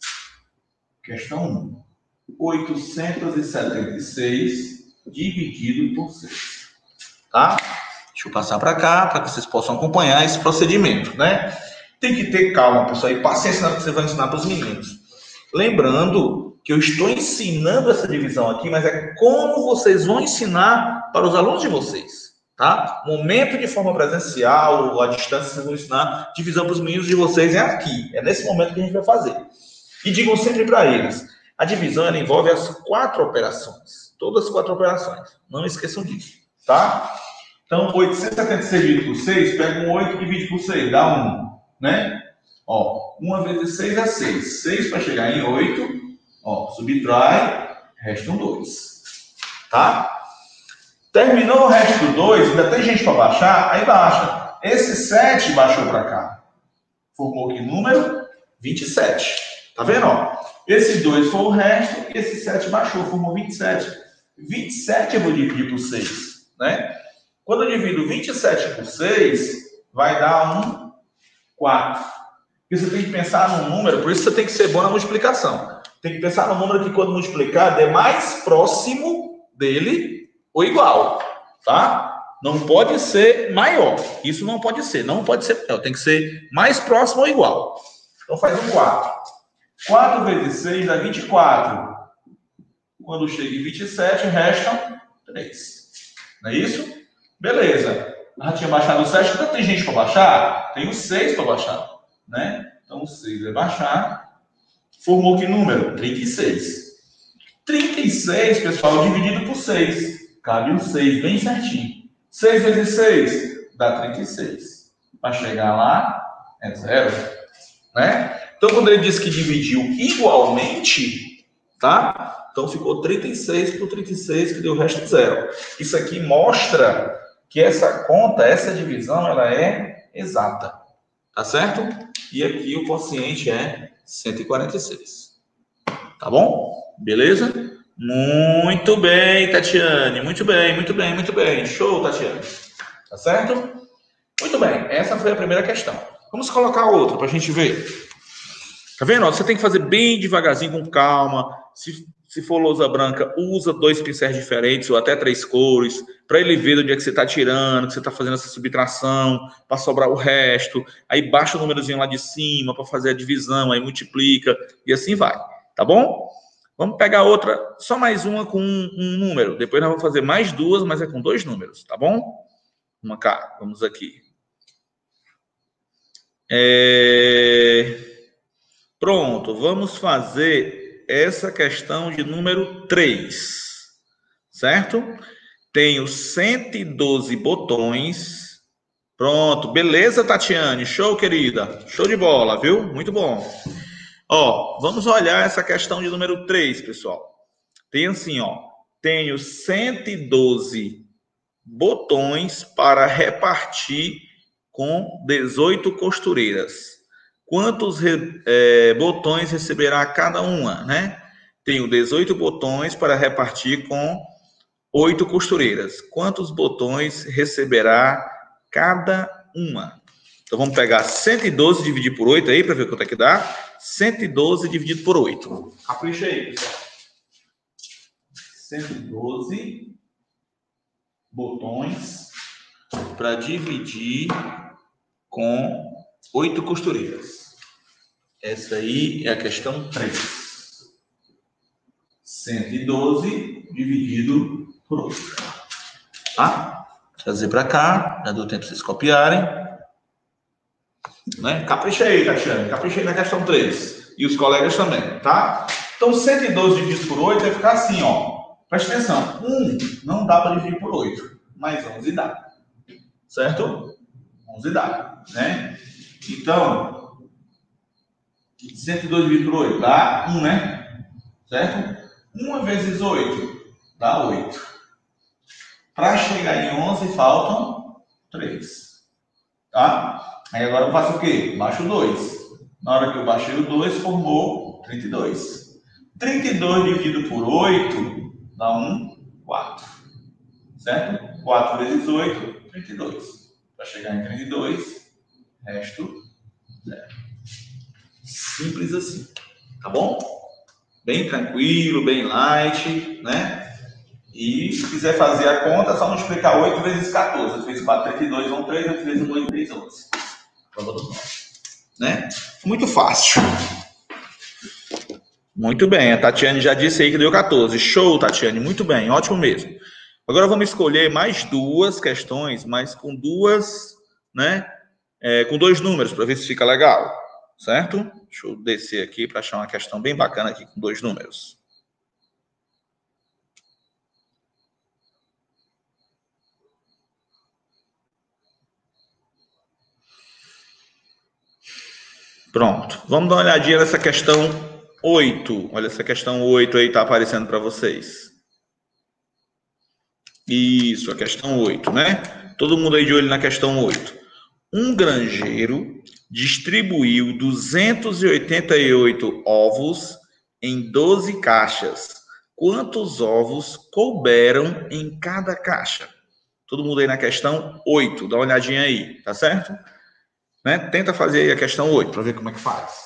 Speaker 1: Questão um. oitocentos e setenta e seis dividido por seis. Tá? Deixa eu passar para cá, para que vocês possam acompanhar esse procedimento, né? Tem que ter calma, pessoal, e paciência na hora que você vai ensinar para os meninos. Lembrando que eu estou ensinando essa divisão aqui, mas é como vocês vão ensinar para os alunos de vocês, tá? Momento de forma presencial ou à distância, vocês vão ensinar divisão para os meninos de vocês é aqui. É nesse momento que a gente vai fazer. E digam sempre para eles, a divisão ela envolve as quatro operações. Todas as quatro operações. Não esqueçam disso, tá? Então, oitocentos e setenta e seis dividido por seis, pega um oito e divide por seis, dá um, né? Ó, uma vezes seis é seis. seis para chegar em oito, ó, subtrai, resta um dois, tá? Terminou o resto do dois, ainda tem gente para baixar, aí baixa. Esse sete baixou para cá. Formou que número? vinte e sete. Tá vendo, ó? Esse dois foi o resto, esse sete baixou, formou vinte e sete. vinte e sete eu vou dividir por seis, né? Quando eu divido vinte e sete por seis, vai dar um quatro. Porque você tem que pensar num número, por isso você tem que ser bom na multiplicação. Tem que pensar num número que quando multiplicar, é mais próximo dele ou igual, tá? Não pode ser maior. Isso não pode ser. Não pode ser maior. Tem que ser mais próximo ou igual. Então faz um quatro. quatro vezes seis dá vinte e quatro. Quando chega em vinte e sete, restam três. Não é isso? Beleza. Já tinha baixado o sete, ainda tem gente para baixar? Tem o seis para baixar, né? Então o seis vai baixar. Formou que número? trinta e seis. trinta e seis, pessoal, dividido por seis. Cabe um seis bem certinho. seis vezes seis dá trinta e seis. Para chegar lá, é zero, né? Então, quando ele diz que dividiu igualmente, tá? Então, ficou trinta e seis por trinta e seis, que deu o resto de zero. Isso aqui mostra que essa conta, essa divisão, ela é exata. Tá certo? E aqui o quociente é cento e quarenta e seis. Tá bom? Beleza? Muito bem, Tatiane. Muito bem, muito bem, muito bem. Show, Tatiane. Tá certo? Muito bem. Essa foi a primeira questão. Vamos colocar outra para a gente ver. Tá vendo? Você tem que fazer bem devagarzinho, com calma. Se, se for lousa branca, usa dois pincéis diferentes ou até três cores, para ele ver de onde é que você está tirando, que você está fazendo essa subtração, para sobrar o resto. Aí baixa o númerozinho lá de cima para fazer a divisão, aí multiplica e assim vai. Tá bom? Vamos pegar outra, só mais uma com um, um número. Depois nós vamos fazer mais duas, mas é com dois números, tá bom? Uma cá, vamos aqui. É... Pronto, vamos fazer essa questão de número três, certo? Tenho cento e doze botões. Pronto, beleza, Tatiane? Show, querida. Show de bola, viu? Muito bom. Ó, vamos olhar essa questão de número três, pessoal. Tem assim, ó. Tenho cento e doze botões para repartir com dezoito costureiras. Quantos é, botões receberá cada uma, né? Tenho dezoito botões para repartir com oito costureiras. Quantos botões receberá cada uma? Então, vamos pegar cento e doze e dividir por oito aí, para ver quanto é que dá. cento e doze dividido por oito. Capricha aí, pessoal. cento e doze botões para dividir com oito costureiras. Essa aí é a questão três. cento e doze dividido por oito. Tá? Trazer para cá, já deu tempo de vocês copiarem. Né? Capricha aí, Tatiana, capricha aí na questão três. E os colegas também, tá? Então, cento e doze dividido por oito vai ficar assim, ó. Presta atenção. um não dá para dividir por oito, mas onze dá. Certo? onze dá, né? Então, cento e doze dividido por oito dá um, né? Certo? um vezes oito dá oito. Para chegar em onze, faltam três. Tá? Aí agora eu faço o quê? Baixo dois. Na hora que eu baixei o dois, formou trinta e dois. trinta e dois dividido por oito dá um, quatro. Certo? quatro vezes oito, trinta e dois. Para chegar em trinta e dois, resto zero. Simples assim. Tá bom? Bem tranquilo, bem light, né? E se quiser fazer a conta, é só multiplicar oito vezes quatorze. oito vezes quatro, trinta e dois, vão três. oito vezes um, três, onze. Né? Muito fácil. Muito bem, a Tatiane já disse aí que deu quatorze. Show, Tatiane, muito bem, ótimo mesmo. Agora vamos escolher mais duas questões, mas com duas, né? É, com dois números, para ver se fica legal, certo? Deixa eu descer aqui para achar uma questão bem bacana aqui com dois números. Pronto, vamos dar uma olhadinha nessa questão oito. Olha, essa questão oito aí está aparecendo para vocês. Isso, a questão oito, né? Todo mundo aí de olho na questão oito. Um granjeiro distribuiu duzentos e oitenta e oito ovos em doze caixas. Quantos ovos couberam em cada caixa? Todo mundo aí na questão oito, dá uma olhadinha aí, tá certo? Né? Tenta fazer aí a questão oito para ver como é que faz.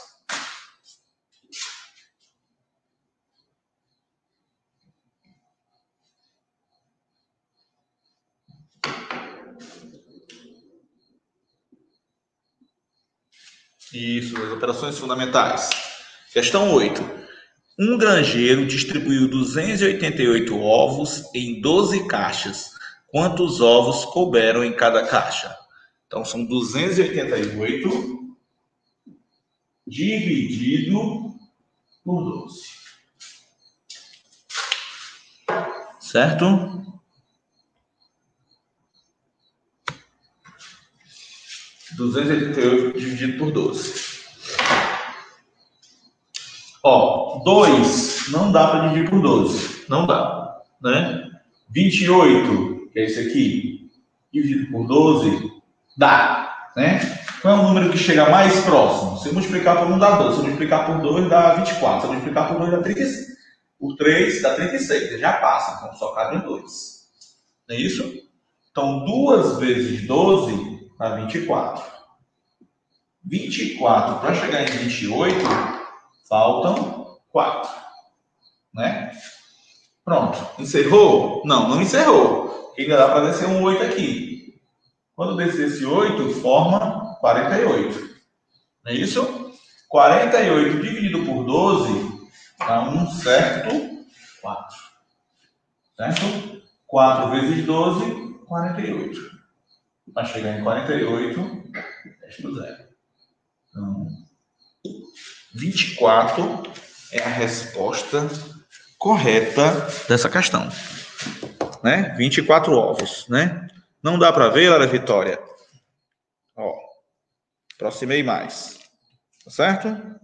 Speaker 1: Isso, as operações fundamentais. Questão oito. Um granjeiro distribuiu duzentos e oitenta e oito ovos em doze caixas. Quantos ovos couberam em cada caixa? Então, são duzentos e oitenta e oito dividido por doze. Certo? duzentos e oitenta e oito dividido por doze. Ó, dois não dá para dividir por doze. Não dá, né? vinte e oito, que é esse aqui, dividido por doze, dá, né? Qual é o número que chega mais próximo? Se eu multiplicar por um dá doze, se eu multiplicar por dois dá vinte e quatro, se eu multiplicar por dois dá trinta e seis. Por três dá trinta e seis, já passa, então só cabe em dois. Não é isso? Então, duas vezes doze dá vinte e quatro. vinte e quatro para chegar em vinte e oito, faltam quatro. Né? Pronto. Encerrou? Não, não encerrou. Ainda dá para descer um oito aqui. Quando descer esse oito, forma quarenta e oito. Não é isso? quarenta e oito dividido por doze dá um certo quatro. Certo? quatro vezes doze, quarenta e oito. Para chegar em quarenta e oito, resto zero. Então, vinte e quatro é a resposta correta dessa questão. Né? vinte e quatro ovos, né? Não dá para ver, Lara Vitória? Ó, aproximei mais. Tá certo?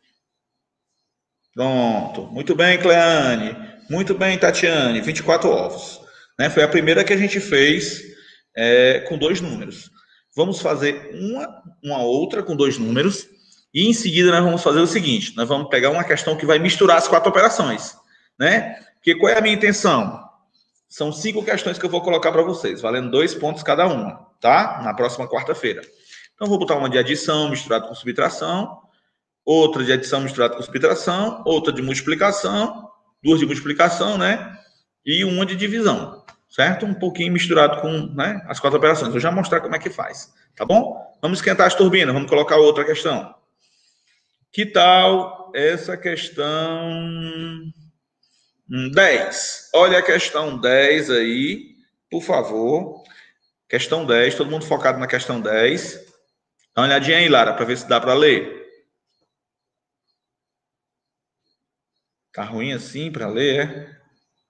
Speaker 1: Pronto. Muito bem, Cleane. Muito bem, Tatiane. vinte e quatro ovos. Né? Foi a primeira que a gente fez é, com dois números. Vamos fazer uma, uma outra com dois números. E em seguida nós vamos fazer o seguinte. Nós vamos pegar uma questão que vai misturar as quatro operações. Né? Porque qual é a minha intenção? São cinco questões que eu vou colocar para vocês, valendo dois pontos cada uma, tá? Na próxima quarta-feira. Então, vou botar uma de adição misturada com subtração, outra de adição misturada com subtração, outra de multiplicação, duas de multiplicação, né? E uma de divisão, certo? Um pouquinho misturado com, né, as quatro operações. Vou já mostrar como é que faz, tá bom? Vamos esquentar as turbinas, vamos colocar outra questão. Que tal essa questão... dez. Olha a questão dez aí, por favor. Questão dez, todo mundo focado na questão dez. Dá uma olhadinha aí, Lara, para ver se dá para ler. Tá ruim assim para ler, é?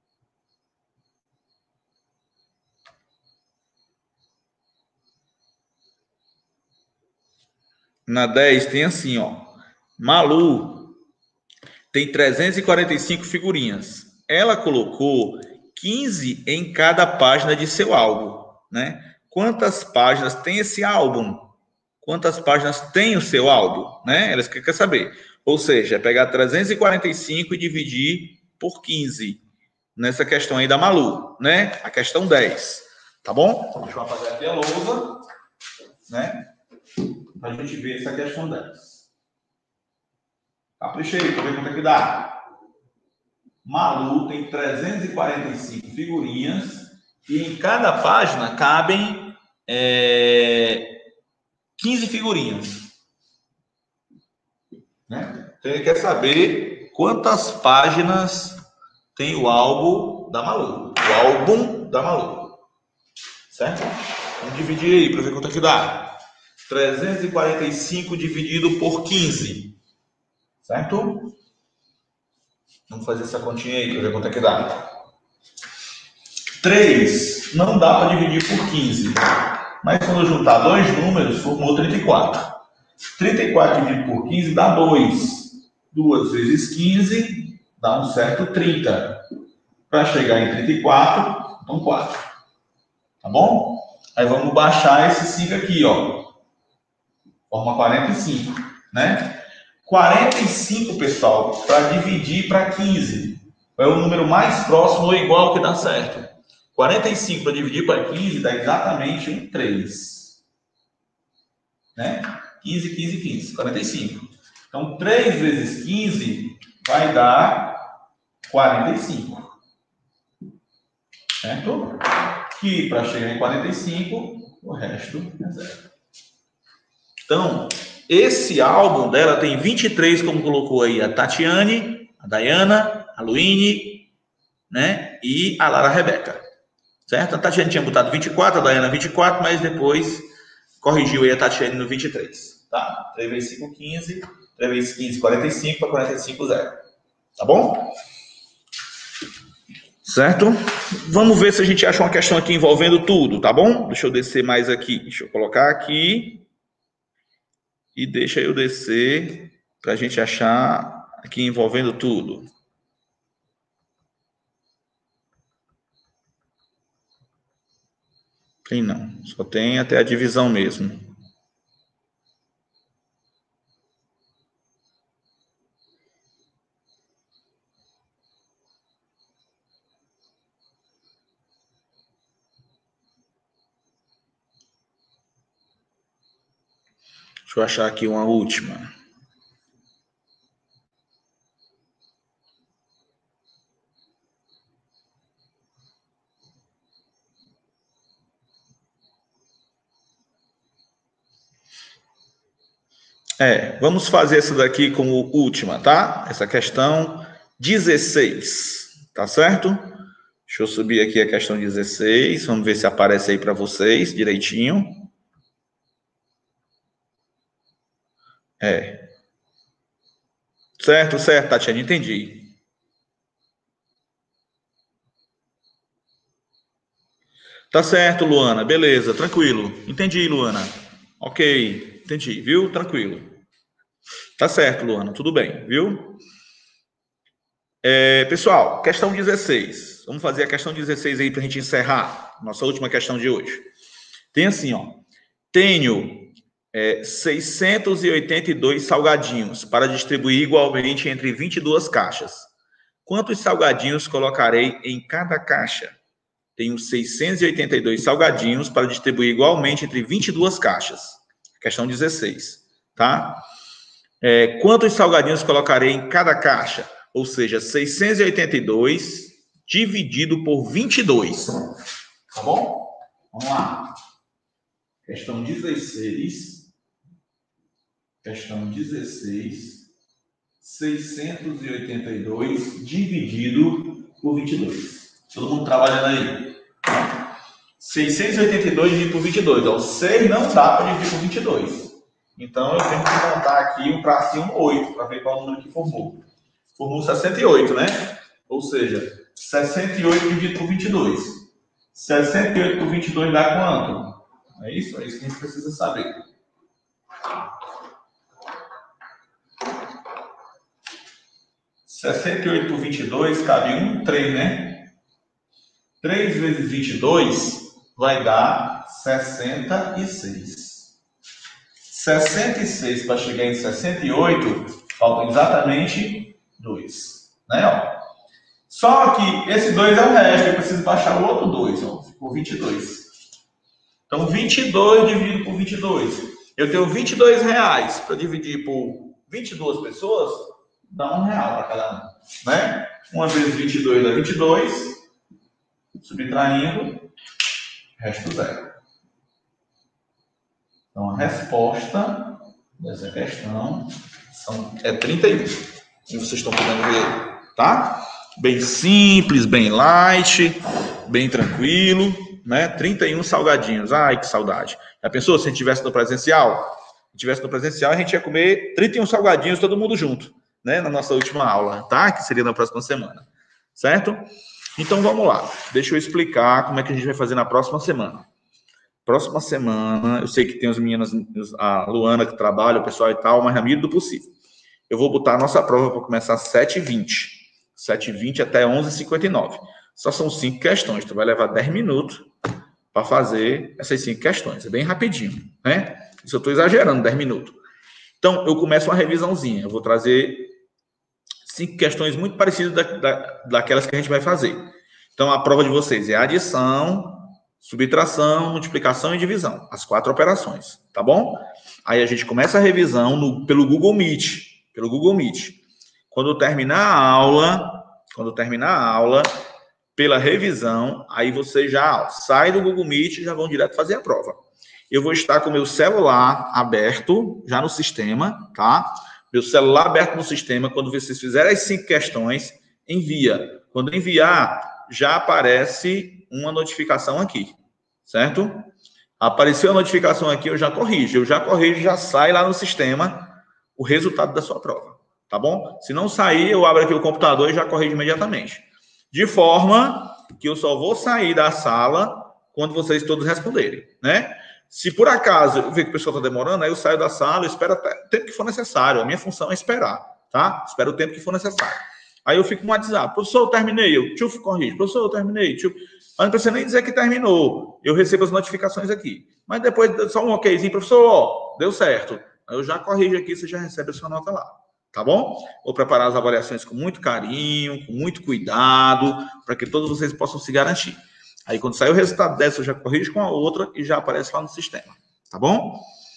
Speaker 1: Na dez tem assim, ó. Malu tem trezentas e quarenta e cinco figurinhas. Ela colocou quinze em cada página de seu álbum, né? Quantas páginas tem esse álbum? Quantas páginas tem o seu álbum, né? Elas querem saber. Ou seja, é pegar trezentas e quarenta e cinco e dividir por quinze. Nessa questão aí da Malu, né? A questão dez. Tá bom? Deixa eu apagar aqui a lousa, né? Pra gente ver essa questão dez. Caprichei, para ver quanto é que dá. Malu tem trezentas e quarenta e cinco figurinhas e em cada página cabem é, quinze figurinhas. Né? Então ele quer saber quantas páginas tem o álbum da Malu. O álbum da Malu. Certo? Vamos dividir aí para ver quanto é que dá. trezentas e quarenta e cinco dividido por quinze. Certo? Vamos fazer essa continha aí para ver quanto é que dá. três não dá para dividir por quinze. Mas quando eu juntar dois números, formou trinta e quatro. trinta e quatro dividido por quinze dá dois. duas vezes quinze dá um certo trinta. Para chegar em trinta e quatro, então quatro. Tá bom? Aí vamos baixar esse cinco aqui, ó. Forma quarenta e cinco, né? quarenta e cinco, pessoal, para dividir para quinze. É o número mais próximo ou igual que dá certo. quarenta e cinco para dividir para quinze dá exatamente um três. Né? quinze, quinze, quinze. quarenta e cinco. Então, três vezes quinze vai dar quarenta e cinco. Certo? Que para chegar em quarenta e cinco, o resto é zero. Então, esse álbum dela tem vinte e três, como colocou aí a Tatiane, a Dayana, a Luíne, né? E a Lara Rebeca. Certo? A Tatiane tinha botado vinte e quatro, a Dayana vinte e quatro, mas depois corrigiu aí a Tatiane no vinte e três. Tá? três vezes cinco, quinze. três vezes quinze, quarenta e cinco. Para quarenta e cinco, zero. Tá bom? Certo? Vamos ver se a gente acha uma questão aqui envolvendo tudo, tá bom? Deixa eu descer mais aqui. Deixa eu colocar aqui. E deixa eu descer para a gente achar aqui envolvendo tudo. Tem não, só tem até a divisão mesmo. Deixa eu achar aqui uma última. É, vamos fazer essa daqui como última, tá? Essa questão dezesseis, tá certo? Deixa eu subir aqui a questão dezesseis, vamos ver se aparece aí para vocês direitinho. É. Certo, certo, Tatiana, entendi. Tá certo, Luana, beleza, tranquilo. Entendi, Luana. Ok, entendi, viu? Tranquilo. Tá certo, Luana, tudo bem, viu? É, pessoal, questão dezesseis. Vamos fazer a questão dezesseis aí para a gente encerrar. Nossa última questão de hoje. Tem assim, ó. Tenho é, seiscentos e oitenta e dois salgadinhos para distribuir igualmente entre vinte e duas caixas. Quantos salgadinhos colocarei em cada caixa? Tenho seiscentos e oitenta e dois salgadinhos para distribuir igualmente entre vinte e duas caixas. Questão dezesseis, tá? É, quantos salgadinhos colocarei em cada caixa? Ou seja, seiscentos e oitenta e dois dividido por vinte e dois. Tá bom? Vamos lá. Questão dezesseis. Questão dezesseis. seiscentos e oitenta e dois dividido por vinte e dois. Todo mundo trabalhando aí. seiscentos e oitenta e dois dividido por vinte e dois. Ó, o seis não dá para dividir por vinte e dois. Então, eu tenho que montar aqui um tracinho no oito, para ver qual o número que formou. Formou sessenta e oito, né? Ou seja, sessenta e oito dividido por vinte e dois. sessenta e oito por vinte e dois dá quanto? É isso? É isso que a gente precisa saber. sessenta e oito por vinte e dois cabe um, três, né? três vezes vinte e dois vai dar sessenta e seis. sessenta e seis para chegar em sessenta e oito, faltam exatamente dois. Né? Ó. Só que esse dois é o resto, eu preciso baixar o outro dois. Ó. Ficou vinte e dois. Então, vinte e dois dividido por vinte e dois. Eu tenho vinte e dois reais para dividir por vinte e duas pessoas, dá um real para cada um. Né? Uma vezes vinte e dois dá vinte e dois. Subtraindo, resto zero. Então, a resposta dessa questão são, é trinta e um. E vocês estão podendo ver, tá? Bem simples, bem light, bem tranquilo, né? trinta e um salgadinhos. Ai, que saudade. Já pensou se a gente estivesse no presencial? Se tivesse no presencial, a gente ia comer trinta e um salgadinhos, todo mundo junto, né? Na nossa última aula, tá? Que seria na próxima semana, certo? Então, vamos lá. Deixa eu explicar como é que a gente vai fazer na próxima semana. Próxima semana, eu sei que tem os meninos, a Luana que trabalha, o pessoal e tal, mas na medida do possível. Eu vou botar a nossa prova para começar às sete e vinte. sete e vinte até onze e cinquenta e nove. Só são cinco questões, tu vai levar dez minutos para fazer essas cinco questões. É bem rapidinho, né? Isso eu estou exagerando, dez minutos. Então, eu começo uma revisãozinha. Eu vou trazer cinco questões muito parecidas da, da, daquelas que a gente vai fazer. Então, a prova de vocês é adição, subtração, multiplicação e divisão. As quatro operações, tá bom? Aí a gente começa a revisão no, pelo Google Meet. Pelo Google Meet. Quando terminar a aula, quando terminar a aula, pela revisão, aí você já ó, sai do Google Meet e já vão direto fazer a prova. Eu vou estar com o meu celular aberto, já no sistema, tá? Meu celular aberto no sistema, quando vocês fizerem as cinco questões, envia. Quando enviar, já aparece uma notificação aqui, certo? Apareceu a notificação aqui, eu já corrijo. Eu já corrijo, já sai lá no sistema o resultado da sua prova, tá bom? Se não sair, eu abro aqui o computador e já corrijo imediatamente. De forma que eu só vou sair da sala quando vocês todos responderem, né? Se por acaso eu ver que o pessoal está demorando, aí eu saio da sala, eu espero até o tempo que for necessário. A minha função é esperar, tá? Espero o tempo que for necessário. Aí eu fico no WhatsApp. Professor, eu terminei. Eu, tchuf, corrige. Professor, eu terminei. Tchuf. Mas não precisa nem dizer que terminou. Eu recebo as notificações aqui. Mas depois, só um okzinho. Professor, ó, deu certo. Aí eu já corrijo aqui, você já recebe a sua nota lá. Tá bom? Vou preparar as avaliações com muito carinho, com muito cuidado, para que todos vocês possam se garantir. Aí, quando sair o resultado dessa, eu já corrijo com a outra e já aparece lá no sistema. Tá bom?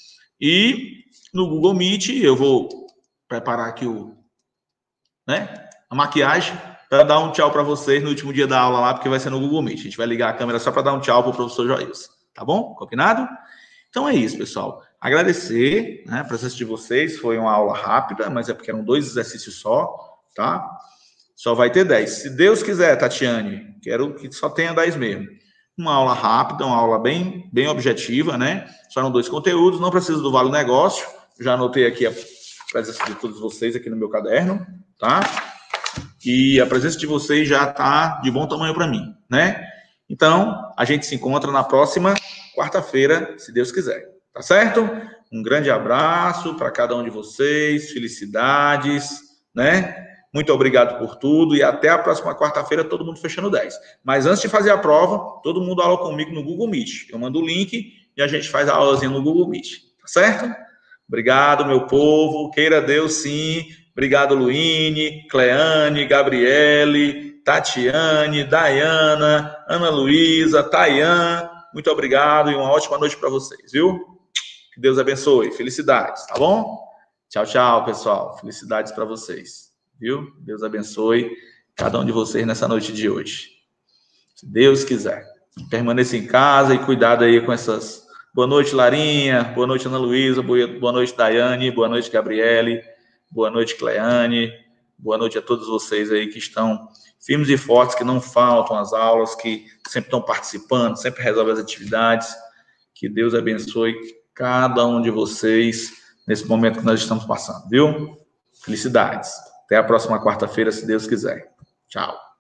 Speaker 1: E no Google Meet, eu vou preparar aqui o, né, a maquiagem para dar um tchau para vocês no último dia da aula lá, porque vai ser no Google Meet. A gente vai ligar a câmera só para dar um tchau para o professor Joilson. Tá bom? Combinado? Então é isso, pessoal. Agradecer, né, a presença de vocês. Foi uma aula rápida, mas é porque eram dois exercícios só, tá? Só vai ter dez. Se Deus quiser, Tatiane, quero que só tenha dez mesmo. Uma aula rápida, uma aula bem, bem objetiva, né? Só eram dois conteúdos, não precisa do Vale Negócio. Já anotei aqui a presença de todos vocês aqui no meu caderno, tá? E a presença de vocês já tá de bom tamanho para mim, né? Então, a gente se encontra na próxima quarta-feira, se Deus quiser. Tá certo? Um grande abraço para cada um de vocês, felicidades, né? Muito obrigado por tudo e até a próxima quarta-feira, todo mundo fechando dez. Mas antes de fazer a prova, todo mundo aula comigo no Google Meet. Eu mando o link e a gente faz a aulazinha no Google Meet. Tá certo? Obrigado, meu povo. Queira Deus, sim. Obrigado, Luíne, Cleane, Gabriele, Tatiane, Dayana, Ana Luísa, Tayan. Muito obrigado e uma ótima noite para vocês, viu? Que Deus abençoe. Felicidades, tá bom? Tchau, tchau, pessoal. Felicidades para vocês, viu? Deus abençoe cada um de vocês nessa noite de hoje. Se Deus quiser. Permaneça em casa e cuidado aí com essas... Boa noite, Larinha. Boa noite, Ana Luísa. Boa noite, Daiane. Boa noite, Gabriele. Boa noite, Cleane. Boa noite a todos vocês aí que estão firmes e fortes, que não faltam às aulas, que sempre estão participando, sempre resolvem as atividades. Que Deus abençoe cada um de vocês nesse momento que nós estamos passando, viu? Felicidades. Até a próxima quarta-feira, se Deus quiser. Tchau.